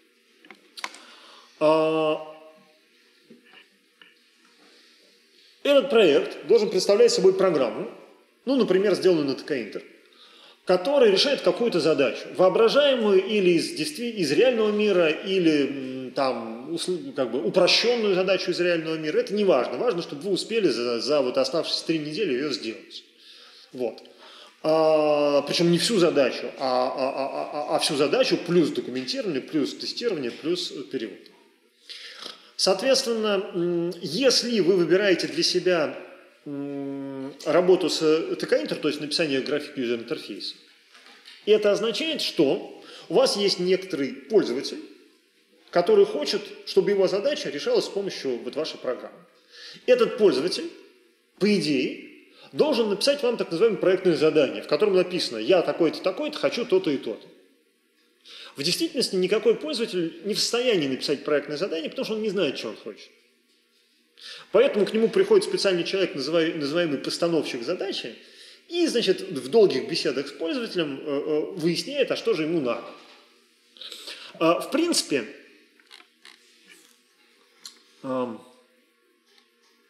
Speaker 2: Этот проект должен представлять собой программу, ну, например, сделанную на тэ ка Интер, которая решает какую-то задачу, воображаемую или из, из реального мира, или там, как бы, упрощенную задачу из реального мира. Это не важно. Важно, чтобы вы успели за, за вот оставшиеся три недели ее сделать. Вот. А, причем не всю задачу, а, а, а, а всю задачу плюс документирование, плюс тестирование, плюс перевод. Соответственно, если вы выбираете для себя работу с тэ ка Интер, то есть написание график юзер интерфейса, это означает, что у вас есть некоторый пользователь, который хочет, чтобы его задача решалась с помощью вот вашей программы. Этот пользователь, по идее, должен написать вам так называемое проектное задание, в котором написано: я такой-то, такой-то, хочу то-то и то-то. В действительности никакой пользователь не в состоянии написать проектное задание, потому что он не знает, что он хочет. Поэтому к нему приходит специальный человек, называемый постановщик задачи, и, значит, в долгих беседах с пользователем выясняет, а что же ему надо. В принципе,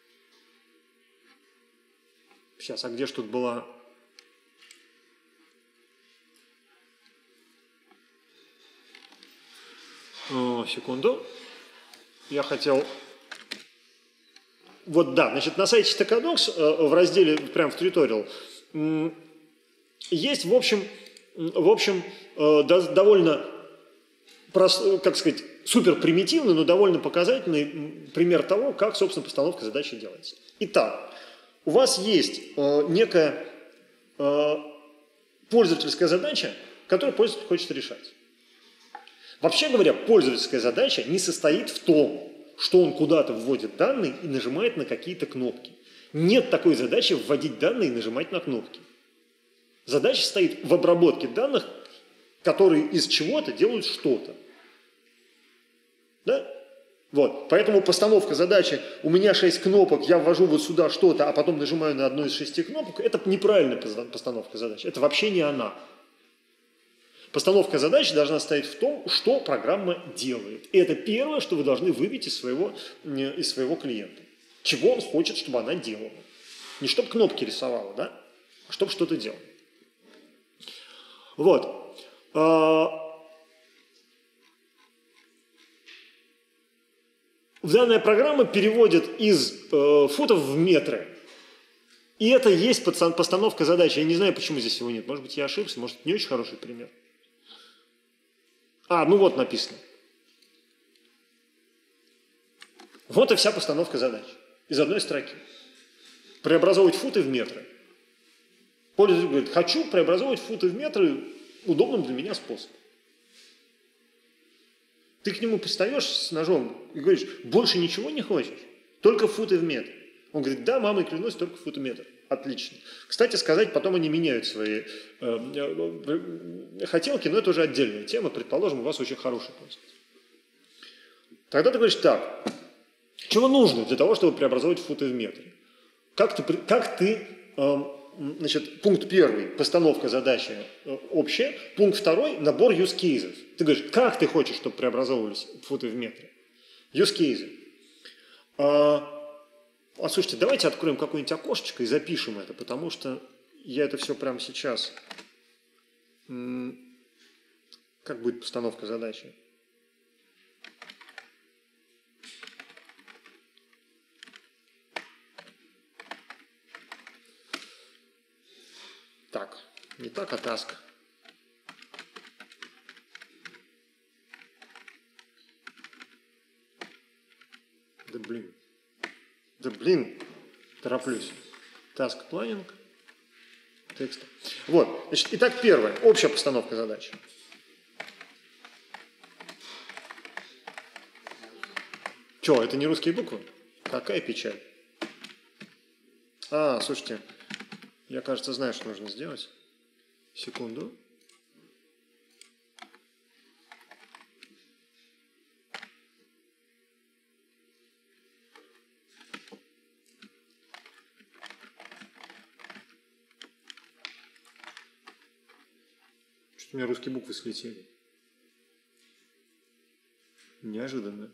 Speaker 2: сейчас, а где ж тут была... секунду. Я хотел... Вот да, значит, на сайте Stackadocs в разделе, прямо в туториал, есть, в общем, в общем довольно, как сказать, супер примитивный, но довольно показательный пример того, как, собственно, постановка задачи делается. Итак, у вас есть некая пользовательская задача, которую пользователь хочет решать. Вообще говоря, пользовательская задача не состоит в том, что он куда-то вводит данные и нажимает на какие-то кнопки. Нет такой задачи вводить данные и нажимать на кнопки. Задача стоит в обработке данных, которые из чего-то делают что-то. Да? Вот. Поэтому постановка задачи «у меня шесть кнопок, я ввожу вот сюда что-то, а потом нажимаю на одну из шести кнопок» – это неправильная постановка задачи. Это вообще не она. Постановка задачи должна стоять в том, что программа делает. И это первое, что вы должны выбить из своего, из своего клиента. Чего он хочет, чтобы она делала. Не чтобы кнопки рисовала, да? А чтобы что-то делала. Вот. Данная программа переводит из э, футов в метры. И это и есть постановка задачи. Я не знаю, почему здесь его нет. Может быть, я ошибся, может, это не очень хороший пример. А, ну вот написано. Вот и вся постановка задач. Из одной строки. Преобразовывать футы в метры. Пользователь говорит, хочу преобразовывать футы в метры удобным для меня способом. Ты к нему пристаешь с ножом и говоришь, больше ничего не хочешь? Только футы в метр. Он говорит, да, мама, и клянусь, только футы в метр. Отлично. Кстати сказать, потом они меняют свои э, хотелки, но это уже отдельная тема. Предположим, у вас очень хороший пользователь. Тогда ты говоришь, так, чего нужно для того, чтобы преобразовать футы в метры? Как ты, как ты э, значит, пункт первый, постановка задачи э, общая, пункт второй, набор use cases. Ты говоришь, как ты хочешь, чтобы преобразовывались футы в метры? Use cases. А, А слушайте, давайте откроем какое-нибудь окошечко и запишем это, потому что я это все прямо сейчас... Как будет постановка задачи? Так, не так, а task. Да блин. Да блин, тороплюсь. Task planning, текст. Вот, значит, итак, первое. Общая постановка задачи. Че, это не русские буквы? Какая печаль. А, слушайте, я, кажется, знаю, что нужно сделать. Секунду. У меня русские буквы слетели. Неожиданно.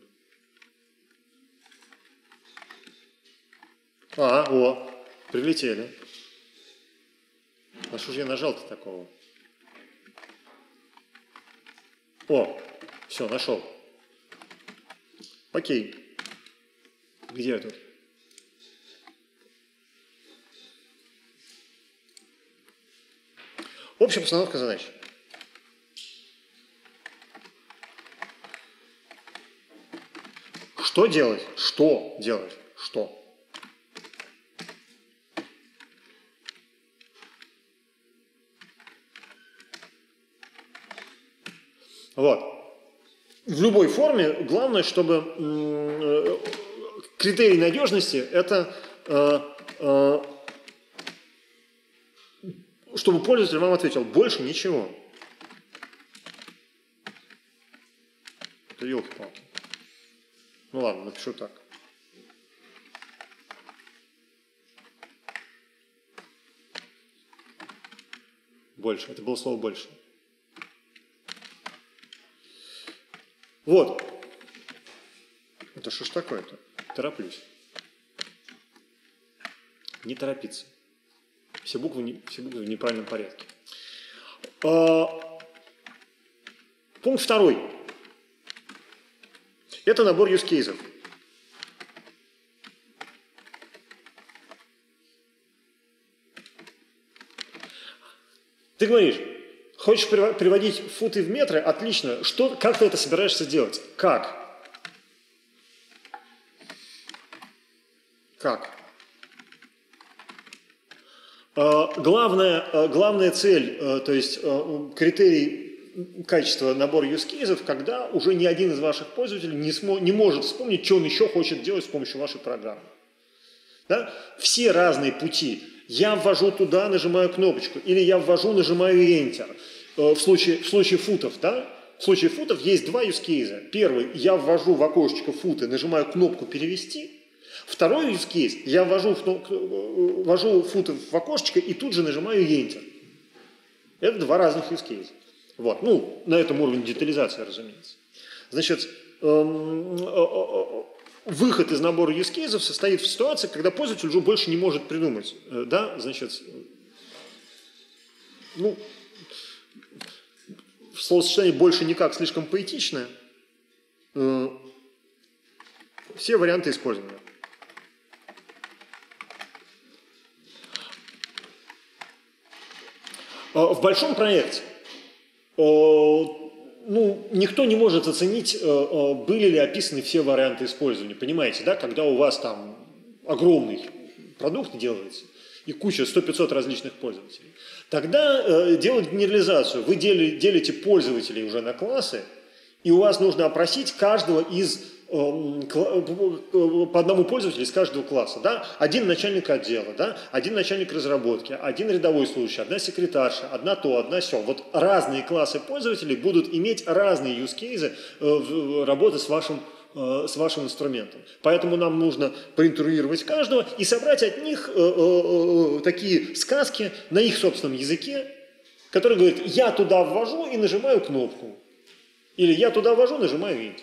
Speaker 2: А, о, прилетели. А что же я нажал-то такого? О, все, нашел. Окей. Где я тут? Общая постановка задач. Что делать? Что делать? Что? Вот. В любой форме главное, чтобы э, критерий надежности это э, э, чтобы пользователь вам ответил больше ничего. Это елки-палки. Ну ладно, напишу так. Больше. Это было слово «больше». Вот. Это что ж такое-то? Тороплюсь. Не торопиться. Все буквы, не, все буквы в неправильном порядке. А, пункт второй. Это набор use cases. Ты говоришь, хочешь переводить футы в метры? Отлично. Что, как ты это собираешься делать? Как? Как? Главная, главная цель, то есть критерий качества набора use cases, когда уже ни один из ваших пользователей не, смо, не может вспомнить, что он еще хочет делать с помощью вашей программы. Да? Все разные пути. Я ввожу туда, нажимаю кнопочку, или я ввожу, нажимаю Enter. В случае, в случае футов, да? В случае футов есть два use cases. Первый, я ввожу в окошечко футы, нажимаю кнопку «Перевести». Второй use case, я ввожу, ввожу футы в окошечко и тут же нажимаю Enter. Это два разных use cases. Вот. Ну, на этом уровне детализации, разумеется. Значит, выход из набора use cases состоит в ситуации, когда пользователь уже больше не может придумать. Да, значит, ну, словосочетание «больше никак» слишком поэтичное. Все варианты использования. В большом проекте ну, никто не может оценить, были ли описаны все варианты использования. Понимаете, да? Когда у вас там огромный продукт делается и куча, сто-пятьсот различных пользователей, тогда делать генерализацию. Вы делите пользователей уже на классы, и у вас нужно опросить каждого из по одному пользователю из каждого класса. Да? Один начальник отдела, да? Один начальник разработки, один рядовой служащий, одна секретарша, одна то, одна сё. Вот разные классы пользователей будут иметь разные use cases работы с вашим, с вашим инструментом. Поэтому нам нужно проинтервьюировать каждого и собрать от них такие сказки на их собственном языке, который говорит, я туда ввожу и нажимаю кнопку. Или я туда ввожу, нажимаю Enter.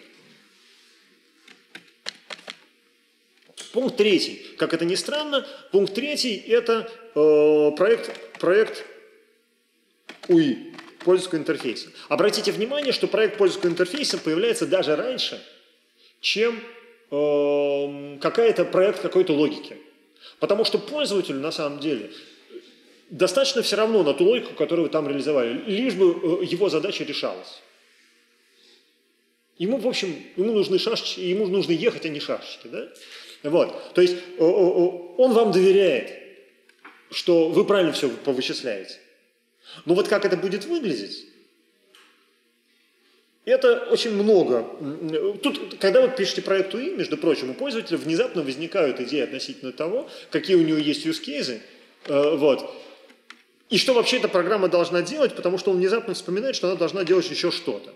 Speaker 2: Пункт третий. Как это ни странно, пункт третий – это э, проект, проект ю ай, пользовательского интерфейса. Обратите внимание, что проект пользовательского интерфейса появляется даже раньше, чем э, какая-то проект какой-то логики. Потому что пользователю на самом деле достаточно все равно на ту логику, которую вы там реализовали, лишь бы его задача решалась. Ему, в общем, ему нужны шашечки, ему нужно ехать, а не шашечки, да? Вот. То есть он вам доверяет, что вы правильно все повычисляете. Но вот как это будет выглядеть, это очень много. Тут, когда вы пишете проект ю ай, между прочим, у пользователя внезапно возникают идеи относительно того, какие у него есть use cases, вот, и что вообще эта программа должна делать, потому что он внезапно вспоминает, что она должна делать еще что-то.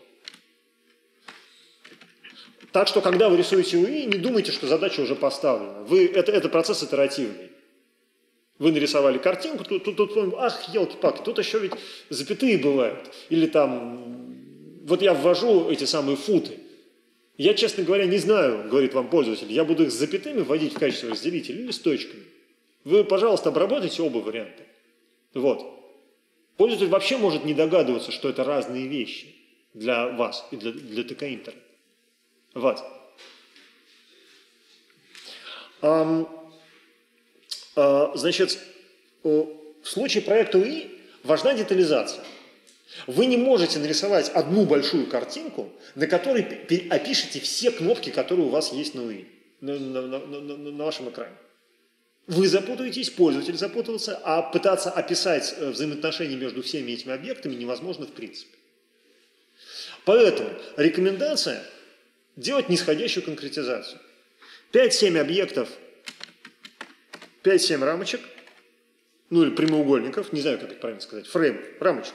Speaker 2: Так что, когда вы рисуете ю ай, не думайте, что задача уже поставлена. Вы, это, это процесс итеративный. Вы нарисовали картинку, тут, тут, тут ах, елки-палки, тут еще ведь запятые бывают. Или там, вот я ввожу эти самые футы. Я, честно говоря, не знаю, говорит вам пользователь, я буду их с запятыми вводить в качестве разделителя или с точками. Вы, пожалуйста, обработайте оба варианта. Вот. Пользователь вообще может не догадываться, что это разные вещи для вас и для, для тэ ка Интера. Вот. А, а, значит, в случае проекта ю ай важна детализация. Вы не можете нарисовать одну большую картинку, на которой опишите все кнопки, которые у вас есть на ю ай, на, на, на, на, на вашем экране. Вы запутаетесь, пользователь запутался, а пытаться описать взаимоотношения между всеми этими объектами невозможно в принципе. Поэтому рекомендация делать нисходящую конкретизацию. пять-семь объектов, пять-семь рамочек, ну или прямоугольников, не знаю, как это правильно сказать, фрейм, рамочек.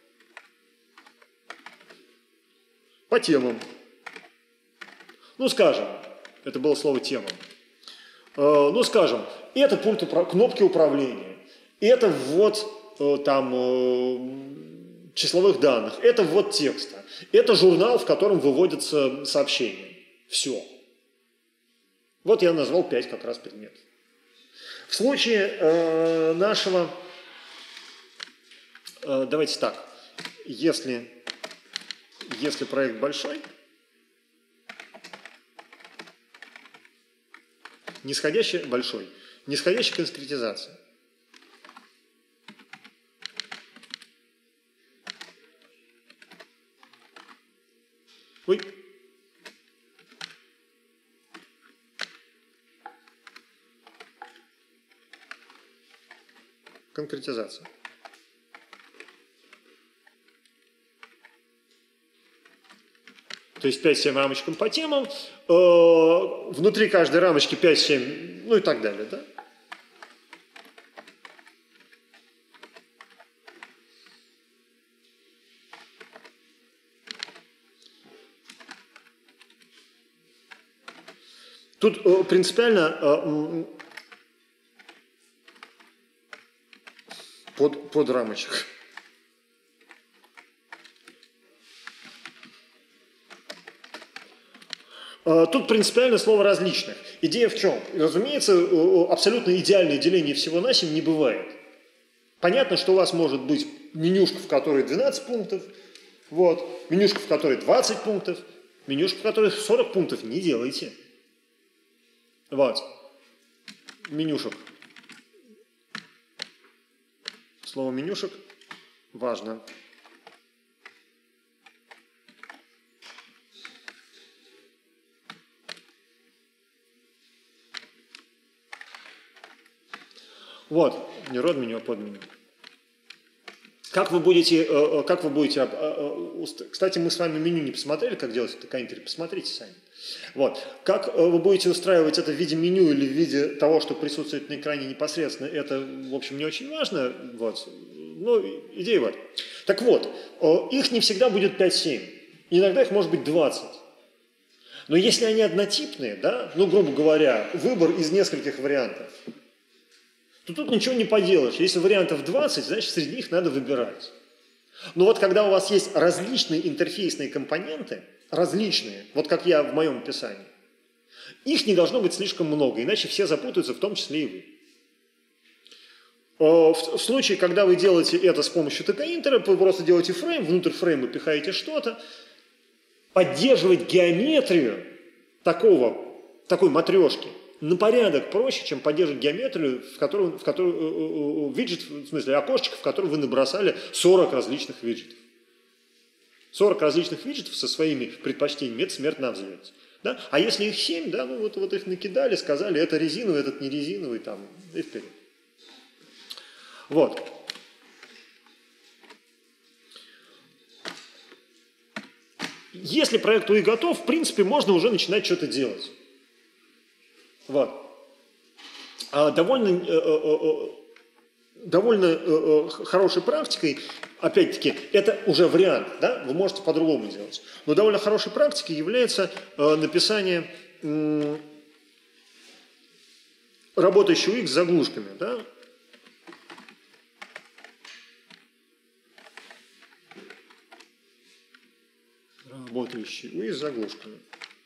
Speaker 2: По темам. Ну, скажем, это было слово «тема». Э, ну, скажем, это пульт упра- кнопки управления, это ввод э, там э, числовых данных, это ввод текста, это журнал, в котором выводятся сообщения. Все. Вот я назвал пять как раз предметов. В случае э, нашего, э, давайте так, если, если проект большой, Нисходящая, большой. Нисходящая конкретизация. Ой. Конкретизация. То есть пять-семь рамочек по темам, э, внутри каждой рамочки пять-семь, ну и так далее, да? Тут э, принципиально э, под, под рамочек. Тут принципиально слово «различных». Идея в чем? Разумеется, абсолютно идеальное деление всего на семь не бывает. Понятно, что у вас может быть менюшка, в которой двенадцать пунктов, вот, менюшка, в которой двадцать пунктов, менюшка, в которой сорок пунктов. Не делайте. Вот. Менюшек. Слово «менюшек» важно. Вот, не род меню, а под меню. Как вы будете, как вы будете, кстати, мы с вами меню не посмотрели, как делать это контейнер, посмотрите сами. Вот, как вы будете устраивать это в виде меню или в виде того, что присутствует на экране непосредственно, это, в общем, не очень важно, вот, но идея вот. Так вот, их не всегда будет пять-семь, иногда их может быть двадцать. Но если они однотипные, да, ну, грубо говоря, выбор из нескольких вариантов, то тут ничего не поделаешь. Если вариантов двадцать, значит, среди них надо выбирать. Но вот когда у вас есть различные интерфейсные компоненты, различные, вот как я в моем описании, их не должно быть слишком много, иначе все запутаются, в том числе и вы. В случае, когда вы делаете это с помощью тк-интера, вы просто делаете фрейм, внутрь фрейма пихаете что-то, поддерживать геометрию такого, такой матрешки на порядок проще, чем поддерживать геометрию, в которую, в которую виджет, в смысле окошечко, в которое вы набросали сорок различных виджетов. сорок различных виджетов со своими предпочтениями – это смерть на взлете. Да? А если их семь, да, ну вот, вот их накидали, сказали, это резиновый, этот не резиновый, там, и вперед. Вот. Если проект у и готов, в принципе, можно уже начинать что-то делать. Вот. А довольно, довольно хорошей практикой, опять-таки, это уже вариант, да? Вы можете по-другому делать. Но довольно хорошей практикой является написание работающего X с заглушками, да? Работающий X с заглушками.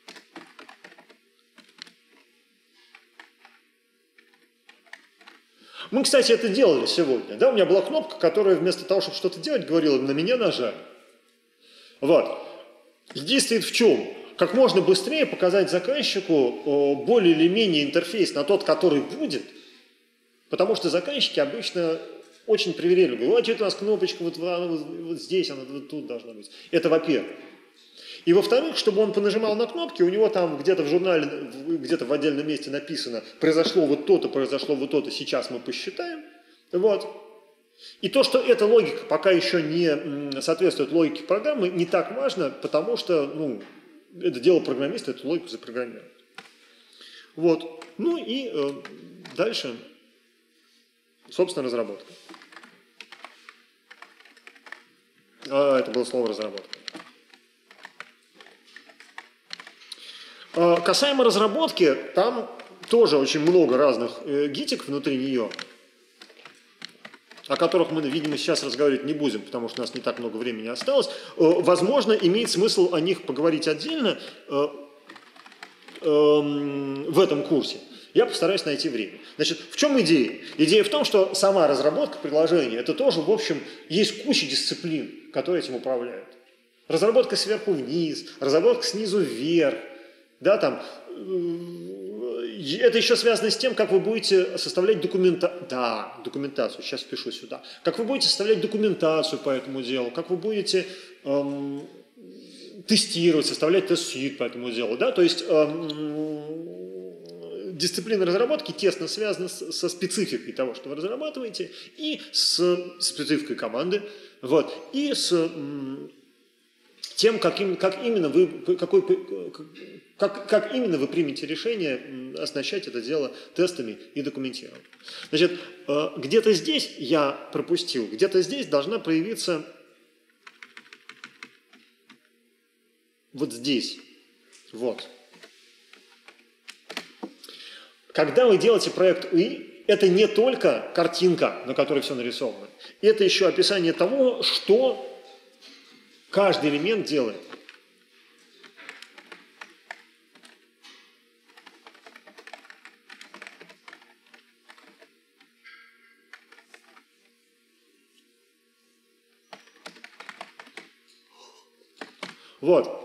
Speaker 2: Мы, кстати, это делали сегодня. Да? У меня была кнопка, которая вместо того, чтобы что-то делать, говорила, на меня нажали. Вот. Идея стоит в чем? Как можно быстрее показать заказчику более или менее интерфейс на тот, который будет, потому что заказчики обычно очень привередливы. Говорят, вот это у нас кнопочка, вот, вот, вот здесь, она вот тут должна быть. Это во-первых. И во-вторых, чтобы он понажимал на кнопки, у него там где-то в журнале, где-то в отдельном месте написано, произошло вот то-то, произошло вот то-то, сейчас мы посчитаем. Вот. И то, что эта логика пока еще не соответствует логике программы, не так важно, потому что, ну, это дело программиста, эту логику запрограммировать. Вот. Ну и э, дальше, собственно, разработка. А, это было слово «разработка». Касаемо разработки, там тоже очень много разных э, гитик внутри нее, о которых мы, видимо, сейчас разговаривать не будем, потому что у нас не так много времени осталось. Э, возможно, имеет смысл о них поговорить отдельно э, э, в этом курсе. Я постараюсь найти время. Значит, в чем идея? Идея в том, что сама разработка приложения, это тоже, в общем, есть куча дисциплин, которые этим управляют. Разработка сверху вниз, разработка снизу вверх. Да, там, это еще связано с тем, как вы будете составлять документа... да, документацию, сейчас впишу сюда, как вы будете составлять документацию по этому делу, как вы будете эм, тестировать, составлять тест-сьют по этому делу, да, то есть эм, дисциплина разработки тесно связана с, со спецификой того, что вы разрабатываете, и с спецификой команды, вот, и с м, тем, как, им, как, именно вы, какой, как, как именно вы примете решение оснащать это дело тестами и документировать. Значит, где-то здесь я пропустил, где-то здесь должна проявиться вот здесь, вот. Когда вы делаете проект УИ, это не только картинка, на которой все нарисовано, это еще описание того, что каждый элемент делает. Вот.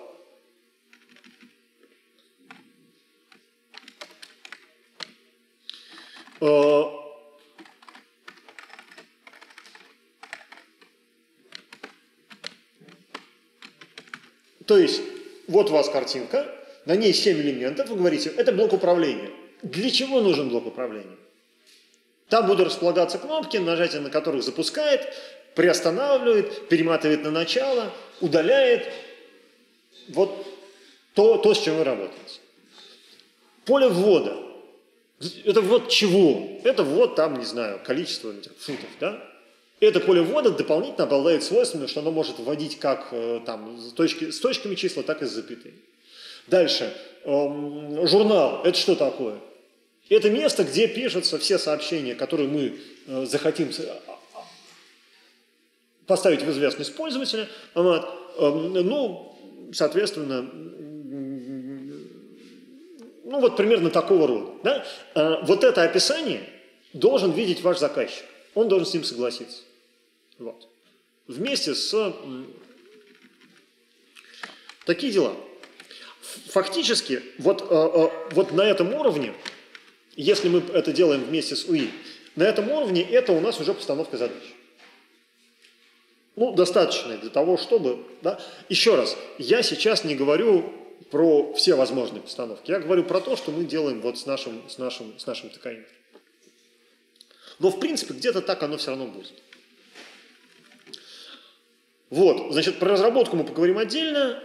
Speaker 2: То есть, вот у вас картинка, на ней семь элементов, вы говорите, это блок управления. Для чего нужен блок управления? Там будут располагаться кнопки, нажатие на которых запускает, приостанавливает, перематывает на начало, удаляет. Вот то, то, с чем вы работаете. Поле ввода. Это ввод чего? Это ввод, там, не знаю, количество фунтов, да? Это поле ввода дополнительно обладает свойствами, что оно может вводить как там, с, точки, с точками числа, так и с запятыми. Дальше. Эм, журнал. Это что такое? Это место, где пишутся все сообщения, которые мы э, захотим поставить в известность пользователя. Вот. Эм, ну, соответственно, ну вот примерно такого рода. Да? Э, вот это описание должен видеть ваш заказчик. Он должен с ним согласиться. Вот. Вместе с... Такие дела. Фактически, вот, вот на этом уровне, если мы это делаем вместе с УИ, на этом уровне это у нас уже постановка задач. Ну, достаточно для того, чтобы... Да? Еще раз, я сейчас не говорю про все возможные постановки. Я говорю про то, что мы делаем вот с нашим, с нашим, с нашим ТК-интром. Но, в принципе, где-то так оно все равно будет. Вот, значит, про разработку мы поговорим отдельно.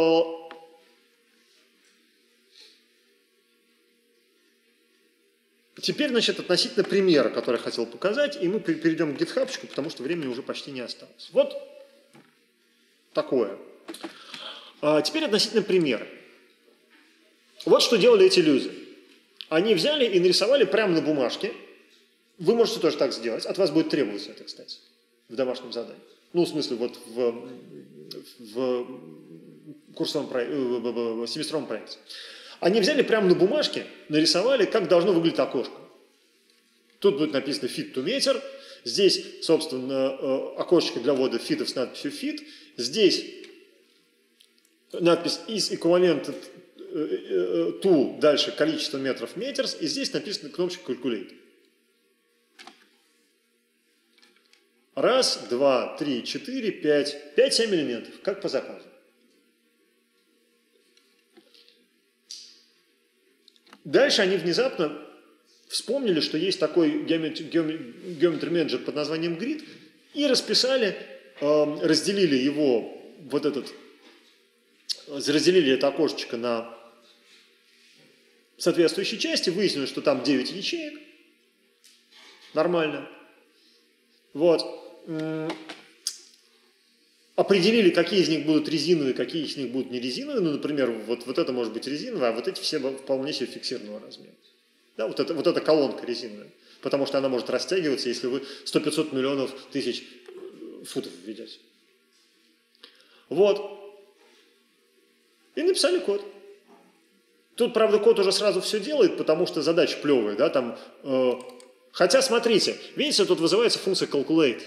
Speaker 2: Теперь, значит, относительно примера, который я хотел показать, и мы перейдем к гитхабчику, потому что времени уже почти не осталось. Вот такое. Теперь относительно примера. Вот что делали эти люди. Они взяли и нарисовали прямо на бумажке. Вы можете тоже так сделать. От вас будет требоваться это, кстати, в домашнем задании. Ну, в смысле, вот в, в курсовом проекте, в семестровом проекте. Они взяли прямо на бумажке, нарисовали, как должно выглядеть окошко. Тут будет написано fit to meter. Здесь, собственно, окошечко для ввода фитов с надписью fit. Здесь надпись is equivalent to, дальше количество метров meters. И здесь написана кнопочка calculate. Раз, два, три, четыре, пять. Пять-семь элементов, как по заказу. Дальше они внезапно вспомнили, что есть такой Geometry Manager под названием Grid, и расписали, э, разделили его, вот этот, разделили это окошечко на соответствующие части, выяснили, что там девять ячеек. Нормально. Вот. Определили, какие из них будут резиновые, какие из них будут не резиновые. Ну, например, вот, вот это может быть резиновое, а вот эти все вполне себе фиксированного размера. Да, вот, это, вот эта колонка резиновая. Потому что она может растягиваться, если вы сто-пятьсот миллионов тысяч футов введете. Вот. И написали код. Тут, правда, код уже сразу все делает, потому что задача плевая. Да, там, э, хотя, смотрите, видите, тут вызывается функция calculate.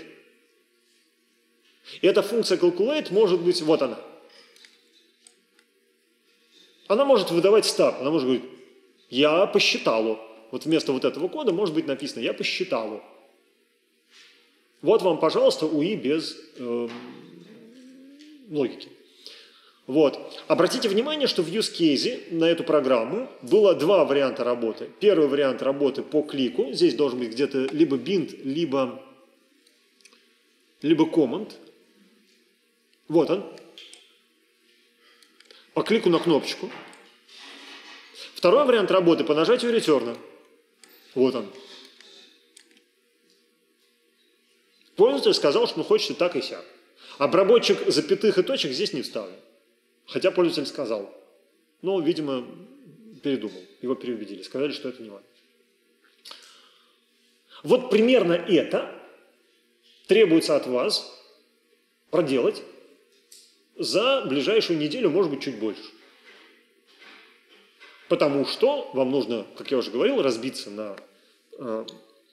Speaker 2: И эта функция calculate может быть, вот она. Она может выдавать стаб, она может говорить Я посчитал. Вот вместо вот этого кода может быть написано «я посчитал». Вот вам, пожалуйста, УИ без э, логики. Вот. Обратите внимание, что в use case на эту программу было два варианта работы. Первый вариант работы по клику. Здесь должен быть где-то либо bind, либо, либо command. Вот он. По клику на кнопочку. Второй вариант работы по нажатию return. Вот он. Пользователь сказал, что он хочет и так, и сяк. Обработчик запятых и точек здесь не вставлен. Хотя пользователь сказал. Но, видимо, передумал. Его переубедили. Сказали, что это не важно. Вот примерно это требуется от вас проделать за ближайшую неделю, может быть, чуть больше. Потому что вам нужно, как я уже говорил, разбиться на э,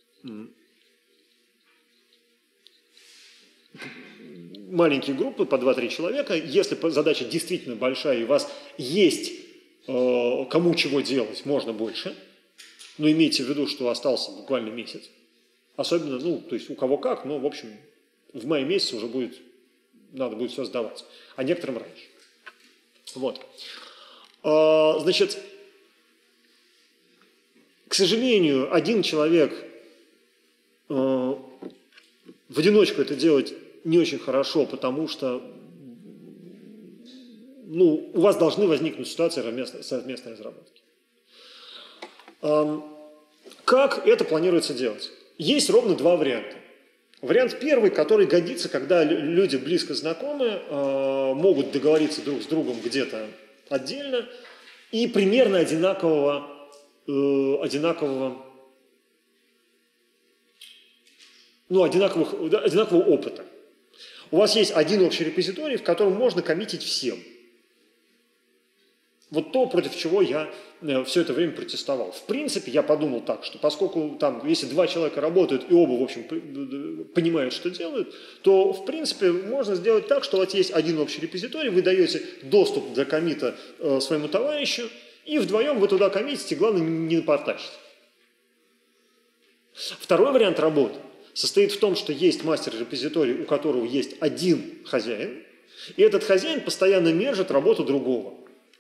Speaker 2: маленькие группы по два-три человека. Если задача действительно большая и у вас есть э, кому чего делать, можно больше. Но имейте в виду, что остался буквально месяц. Особенно, ну, то есть у кого как, но, в общем, в мае месяце уже будет, надо будет все сдавать. А некоторым раньше. Вот. Э, значит, к сожалению, один человек э, в одиночку это делать не очень хорошо, потому что ну, у вас должны возникнуть ситуации совместной, совместной разработки. Э, как это планируется делать? Есть ровно два варианта. Вариант первый, который годится, когда люди близко знакомы, э, могут договориться друг с другом где-то отдельно и примерно одинакового одинакового, ну, одинаковых, одинакового опыта. У вас есть один общий репозиторий, в котором можно коммитить всем. Вот то, против чего я все это время протестовал. В принципе, я подумал так, что поскольку там, если два человека работают и оба, в общем, понимают, что делают, то, в принципе, можно сделать так, что у вас есть один общий репозиторий, вы даете доступ для коммита э, своему товарищу, и вдвоем вы туда коммитите, главное, не напортачить. Второй вариант работы состоит в том, что есть мастер-репозиторий, у которого есть один хозяин, и этот хозяин постоянно мержит работу другого.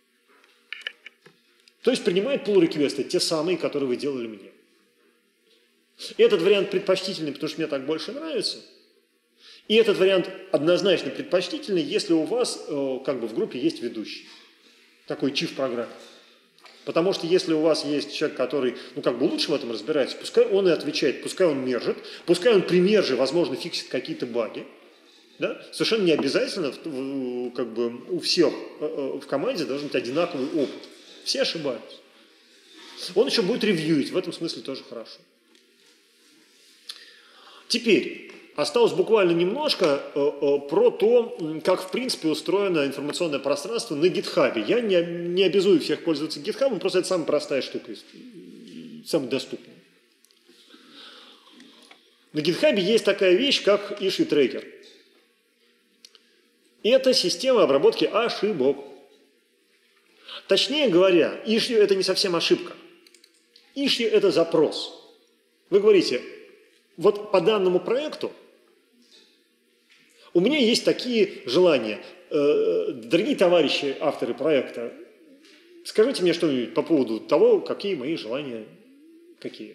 Speaker 2: То есть принимает pull-реквесты, те самые, которые вы делали мне. Этот вариант предпочтительный, потому что мне так больше нравится. И этот вариант однозначно предпочтительный, если у вас э, как бы в группе есть ведущий. Такой чиф программы. Потому что если у вас есть человек, который, ну, как бы лучше в этом разбирается, пускай он и отвечает, пускай он мержит, пускай он при мерже, возможно, фиксит какие-то баги. Да? Совершенно не обязательно, как бы, у всех в команде должен быть одинаковый опыт. Все ошибаются. Он еще будет ревьюить, в этом смысле тоже хорошо. Теперь осталось буквально немножко э, э, про то, как в принципе устроено информационное пространство на GitHub. Я не, не обязую всех пользоваться GitHub, просто это самая простая штука, самая доступная. На GitHub есть такая вещь, как issue tracker. Это система обработки ошибок. Точнее говоря, issue это не совсем ошибка. Issue это запрос. Вы говорите, вот по данному проекту у меня есть такие желания. Дорогие товарищи, авторы проекта, скажите мне что-нибудь по поводу того, какие мои желания, какие.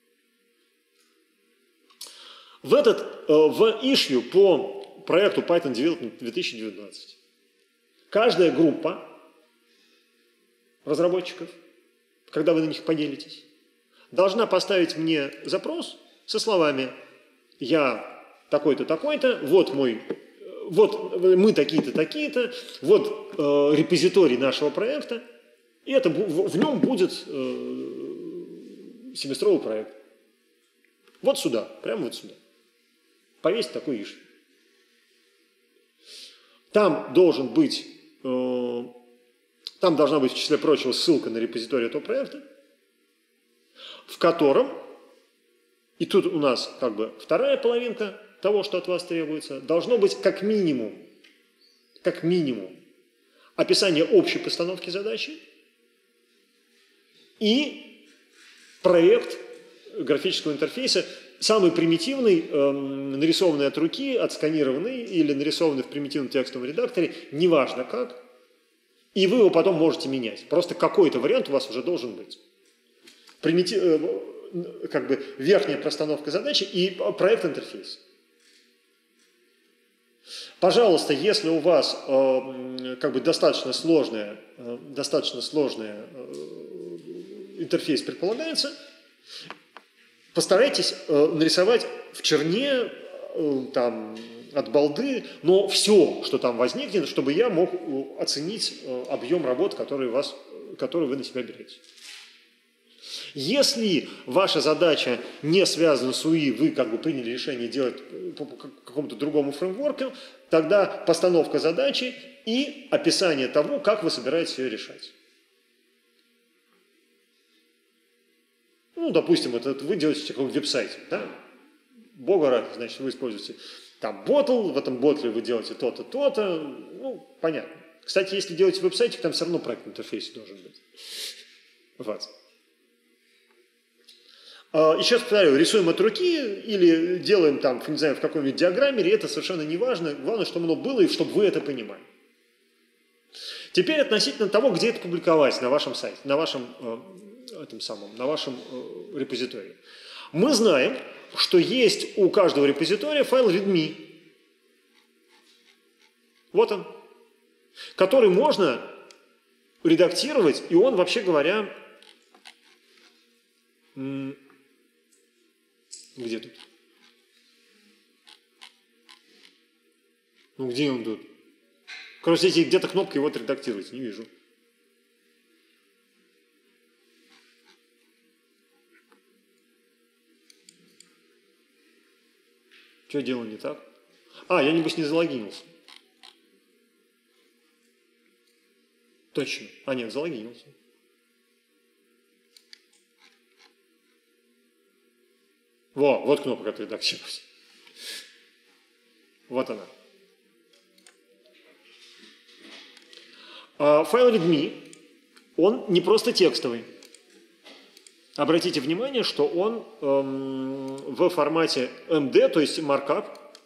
Speaker 2: В, этот, в issue по проекту Python Development две тысячи девятнадцать каждая группа разработчиков, когда вы на них поделитесь, должна поставить мне запрос со словами «Я такой-то, такой-то, вот мой, вот мы такие-то, такие-то, вот э, репозиторий нашего проекта, и это, в, в нем будет э, семестровый проект». Вот сюда, прямо вот сюда. Повесить такой issue. Там должен быть, э, там должна быть в числе прочего ссылка на репозиторий этого проекта, в котором, и тут у нас как бы вторая половинка того, что от вас требуется, должно быть как минимум, как минимум описание общей постановки задачи и проект графического интерфейса, самый примитивный, э, нарисованный от руки, отсканированный или нарисованный в примитивном текстовом редакторе, неважно как, и вы его потом можете менять. Просто какой-то вариант у вас уже должен быть. Примитив, э, как бы верхняя простановка задачи и проект интерфейса. Пожалуйста, если у вас э, как бы достаточно сложная, э, достаточно сложная э, интерфейс предполагается, постарайтесь э, нарисовать в черне э, там, от балды, но все, что там возникнет, чтобы я мог оценить э, объем работ, который, вас, который вы на себя берете. Если ваша задача не связана с ю ай, вы как бы приняли решение делать по какому-то другому фреймворку, тогда постановка задачи и описание того, как вы собираетесь ее решать. Ну, допустим, это вы делаете какой-то веб-сайте, да? Бога ради, значит, вы используете там ботл, в этом ботле вы делаете то-то, то-то, ну, понятно. Кстати, если делаете веб-сайтик, там все равно проект интерфейс должен быть. Вот. Еще раз повторяю, рисуем от руки или делаем там, не знаю, в какой-нибудь диаграммере, это совершенно не важно. Главное, чтобы оно было и чтобы вы это понимали. Теперь относительно того, где это публиковать на вашем сайте, на вашем, э, этом самом, на вашем э, репозитории. Мы знаем, что есть у каждого репозитория файл readme. Вот он. Который можно редактировать, и он, вообще говоря, где тут? Ну, где он тут? Короче, здесь где-то кнопка его отредактировать, не вижу. Что я делал не так? А, я, небось, не залогинился. Точно. А, нет, залогинился. Во, вот кнопка отредактировать. Вот она. А файл readme, он не просто текстовый. Обратите внимание, что он эм, в формате эм ди, то есть markup.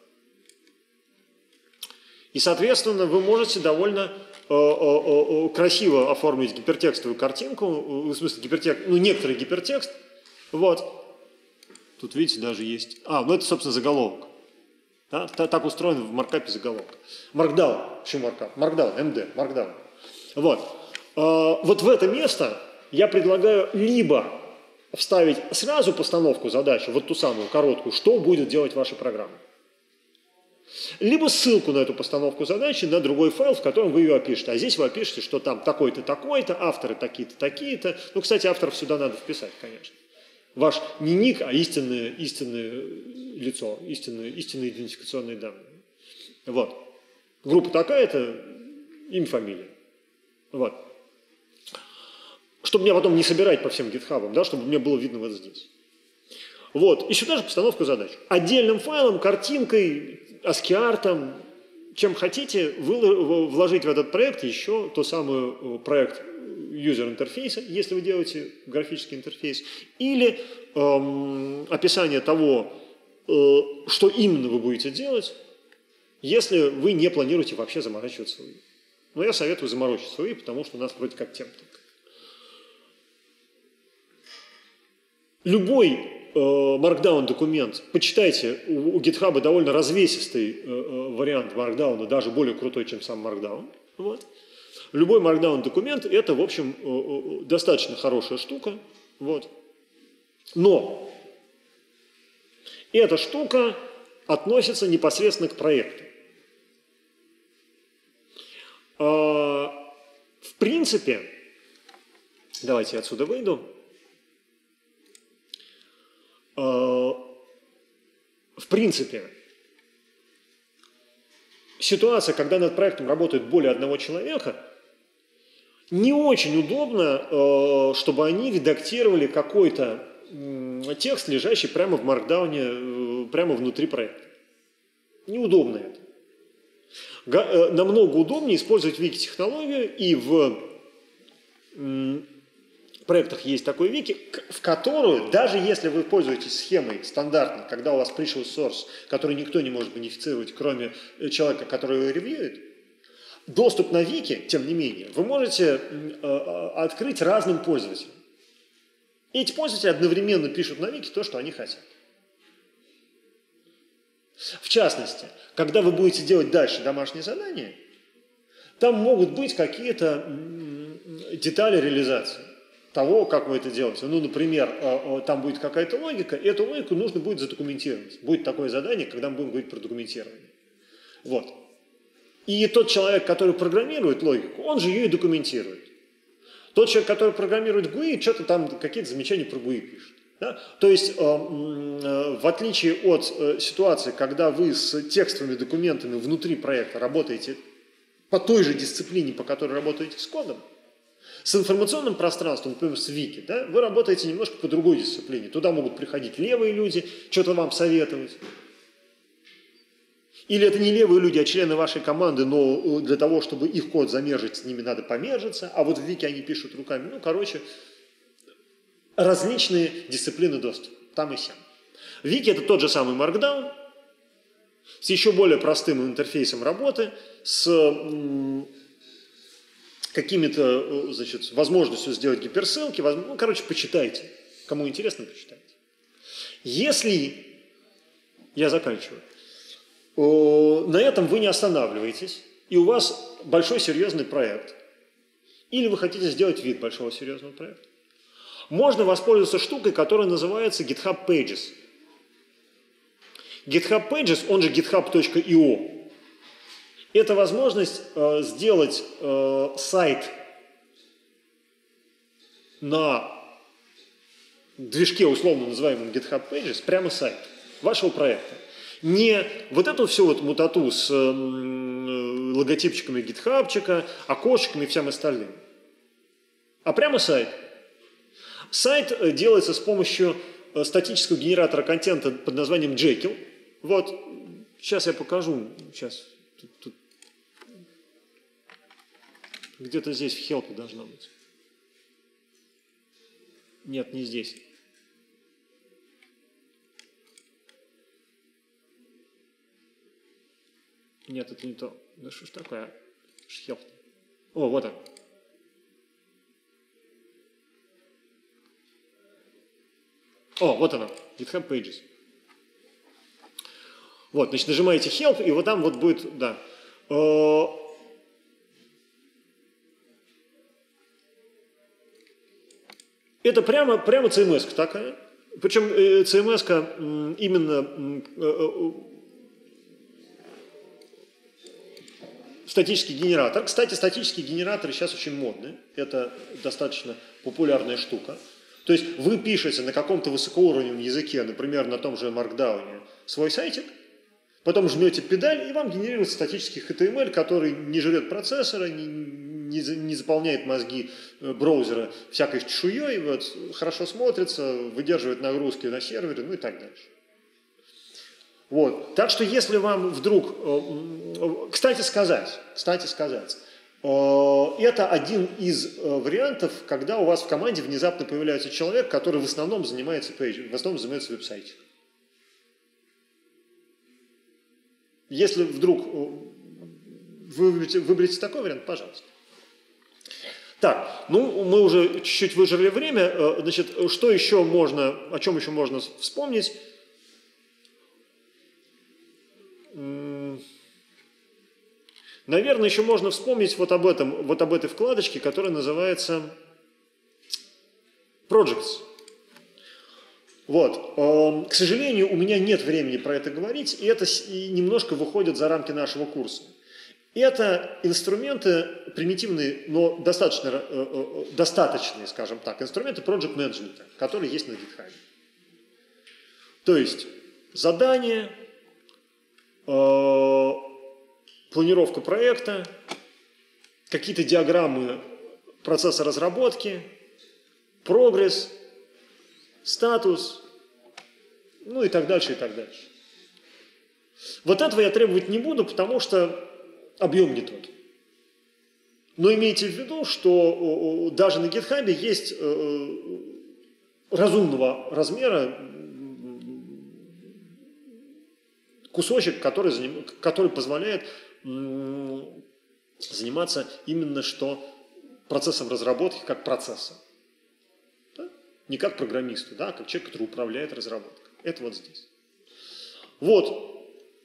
Speaker 2: И, соответственно, вы можете довольно э, э, э, красиво оформить гипертекстовую картинку, в смысле гипертекст, ну, некоторый гипертекст. Вот. Тут, видите, даже есть... А, ну это, собственно, заголовок. Да? Так устроен в маркапе заголовок. Markdown. Почему маркап? Markdown, эм ди, Markdown. Вот. Вот в это место я предлагаю либо вставить сразу постановку задачи, вот ту самую короткую, что будет делать ваша программа. Либо ссылку на эту постановку задачи на другой файл, в котором вы ее опишете. А здесь вы опишете, что там такой-то, такой-то, авторы такие-то, такие-то. Ну, кстати, авторов сюда надо вписать, конечно. Ваш не ник, а истинное, истинное лицо, истинные, истинные идентификационные данные. Вот. Группа такая-то, имя, фамилия. Вот. Чтобы меня потом не собирать по всем гитхабам, да, чтобы мне было видно вот здесь. Вот. И сюда же постановку задач. Отдельным файлом, картинкой, аски-артом, чем хотите, вы вложить в этот проект еще то самый проект юзер-интерфейса, если вы делаете графический интерфейс, или эм, описание того, э, что именно вы будете делать, если вы не планируете вообще заморачиваться ю ай. Но я советую заморочиться ю ай, потому что у нас вроде как темп. Любой э, Markdown документ, почитайте, у, у GitHub довольно развесистый э, э, вариант Markdown, даже более крутой, чем сам Markdown. Вот. Любой Markdown документ – это, в общем, достаточно хорошая штука. Вот. Но эта штука относится непосредственно к проекту. В принципе, давайте я отсюда выйду. В принципе, ситуация, когда над проектом работает более одного человека, не очень удобно, чтобы они редактировали какой-то текст, лежащий прямо в маркдауне, прямо внутри проекта. Неудобно это. Намного удобнее использовать вики-технологию и в проектах есть такой вики, в которую, даже если вы пользуетесь схемой стандартной, когда у вас precious source, который никто не может модифицировать, кроме человека, который его ревьюет, доступ на вики, тем не менее, вы можете э, открыть разным пользователям. И эти пользователи одновременно пишут на вики то, что они хотят. В частности, когда вы будете делать дальше домашние задания, там могут быть какие-то детали реализации того, как вы это делаете. Ну, например, там будет какая-то логика, и эту логику нужно будет задокументировать. Будет такое задание, когда мы будем говорить про документирование. Вот. И тот человек, который программирует логику, он же ее и документирует. Тот человек, который программирует джи ю ай, что-то там, какие-то замечания про джи ю ай пишет. Да? То есть, в отличие от ситуации, когда вы с текстовыми документами внутри проекта работаете по той же дисциплине, по которой работаете с кодом, с информационным пространством, например, с вики, да, вы работаете немножко по другой дисциплине. Туда могут приходить левые люди, что-то вам советовать. Или это не левые люди, а члены вашей команды, но для того, чтобы их код замержить, с ними надо помержиться, а вот в вики они пишут руками. Ну, короче, различные дисциплины доступа, там и сям. Вики – это тот же самый Markdown, с еще более простым интерфейсом работы, с какими-то, значит, возможностью сделать гиперссылки. Ну, короче, почитайте. Кому интересно, почитайте. Если, я заканчиваю, на этом вы не останавливаетесь, и у вас большой серьезный проект, или вы хотите сделать вид большого серьезного проекта, можно воспользоваться штукой, которая называется GitHub Pages. GitHub Pages, он же гитхаб точка ай о, это возможность э, сделать э, сайт на движке, условно называемом GitHub Pages, прямо сайт вашего проекта. Не вот эту всю вот мутату с э, логотипчиками гитхабчика, окошечками и всем остальным, а прямо сайт. Сайт делается с помощью статического генератора контента под названием Jekyll. Вот, сейчас я покажу, сейчас, тут, тут. Где-то здесь в help должно быть. Нет, не здесь. Нет, это не то. Да что ж такое? Help. О, вот он. О, вот оно, GitHub Pages. Вот, значит, нажимаете Help, и вот там вот будет, да. Это прямо, прямо си эм эс-ка такая. Причем си эм эс-ка именно статический генератор. Кстати, статические генераторы сейчас очень модны. Это достаточно популярная штука. То есть вы пишете на каком-то высокоуровневом языке, например, на том же Markdown, свой сайтик, потом жмете педаль, и вам генерируется статический эйч ти эм эль, который не жрет процессора, не, не, не заполняет мозги браузера всякой чешуей, вот, хорошо смотрится, выдерживает нагрузки на сервере, ну и так дальше. Вот. Так что если вам вдруг, кстати сказать, кстати сказать, это один из вариантов, когда у вас в команде внезапно появляется человек, который в основном занимается пейджем, в основном занимается веб-сайтиком. Если вдруг вы выберете, выберете такой вариант, пожалуйста. Так, ну мы уже чуть-чуть выжрали время. Значит, что еще можно, о чем еще можно вспомнить? Наверное, еще можно вспомнить вот об этом, вот об этой вкладочке, которая называется Projects. Вот. К сожалению, у меня нет времени про это говорить, и это немножко выходит за рамки нашего курса. Это инструменты примитивные, но достаточно, достаточные, скажем так, инструменты project management, которые есть на GitHub. То есть задание, планировка проекта, какие-то диаграммы процесса разработки, прогресс, статус, ну и так дальше, и так дальше. Вот этого я требовать не буду, потому что объем не тот. Но имейте в виду, что даже на GitHub есть разумного размера кусочек, который, заним, который позволяет заниматься именно что процессом разработки как процесса. Да? Не как программисту, да, а как человек, который управляет разработкой. Это вот здесь. Вот.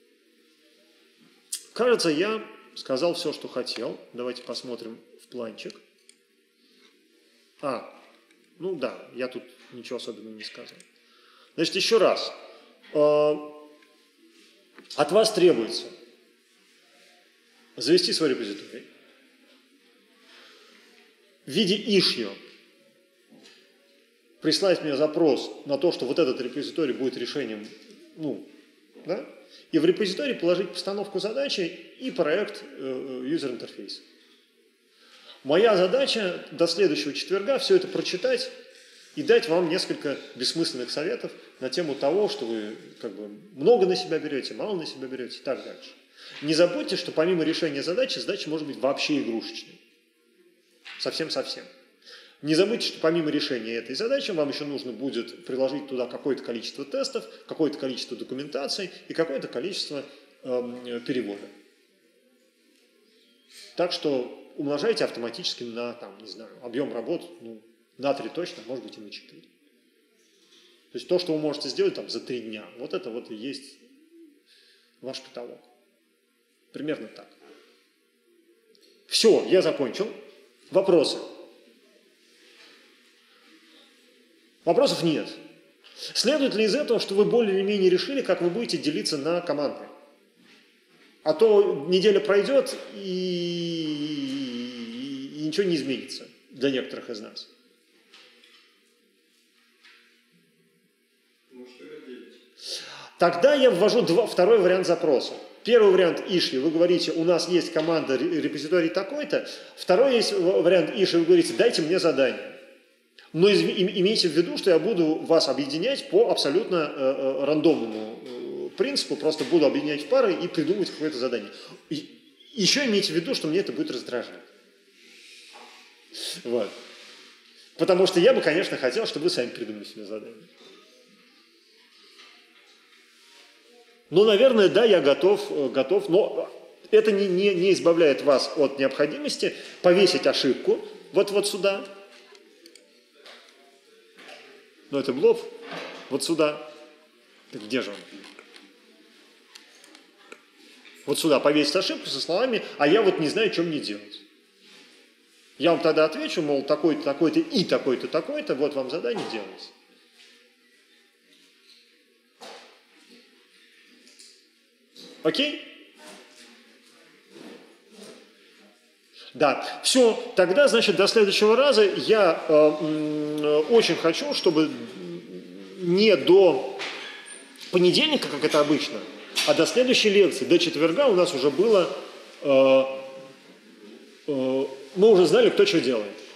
Speaker 2: Кажется, я сказал все, что хотел. Давайте посмотрим в планчик. А, ну да, я тут ничего особенного не сказал. Значит, еще раз. От вас требуется завести свой репозиторий в виде issue, прислать мне запрос на то, что вот этот репозиторий будет решением, ну, да, и в репозиторий положить постановку задачи и проект э, user interface. Моя задача до следующего четверга все это прочитать и дать вам несколько бессмысленных советов на тему того, что вы как бы много на себя берете, мало на себя берете и так дальше. Не забудьте, что помимо решения задачи, задача может быть вообще игрушечной. Совсем-совсем. Не забудьте, что помимо решения этой задачи вам еще нужно будет приложить туда какое-то количество тестов, какое-то количество документации и какое-то количество э, перевода. Так что умножайте автоматически на, там, не знаю, объем работ, ну, на три точно, может быть и на четыре. То есть то, что вы можете сделать там, за три дня, вот это вот и есть ваш потолок. Примерно так. Все, я закончил. Вопросы? Вопросов нет. Следует ли из этого, что вы более или менее решили, как вы будете делиться на команды? А то неделя пройдет и, и ничего не изменится для некоторых из нас. Тогда я ввожу два, второй вариант запроса. Первый вариант issue, вы говорите, у нас есть команда репозиторий такой-то. Второй есть вариант issue, вы говорите, дайте мне задание. Но имейте в виду, что я буду вас объединять по абсолютно э, рандомному э, принципу, просто буду объединять в пары и придумывать какое-то задание. И еще имейте в виду, что мне это будет раздражать. Вот. Потому что я бы, конечно, хотел, чтобы вы сами придумали себе задание. Ну, наверное, да, я готов, готов, но это не, не, не избавляет вас от необходимости повесить ошибку вот, вот сюда. Ну, это блоб. Вот сюда. Так где же он? Вот сюда повесить ошибку со словами, а я вот не знаю, что мне делать. Я вам тогда отвечу, мол, такой-то, такой-то и такой-то, такой-то, вот вам задание делать. Окей? Да, все, тогда, значит, до следующего раза я э, э, очень хочу, чтобы не до понедельника, как это обычно, а до следующей лекции, до четверга у нас уже было, э, э, мы уже знали, кто что делает.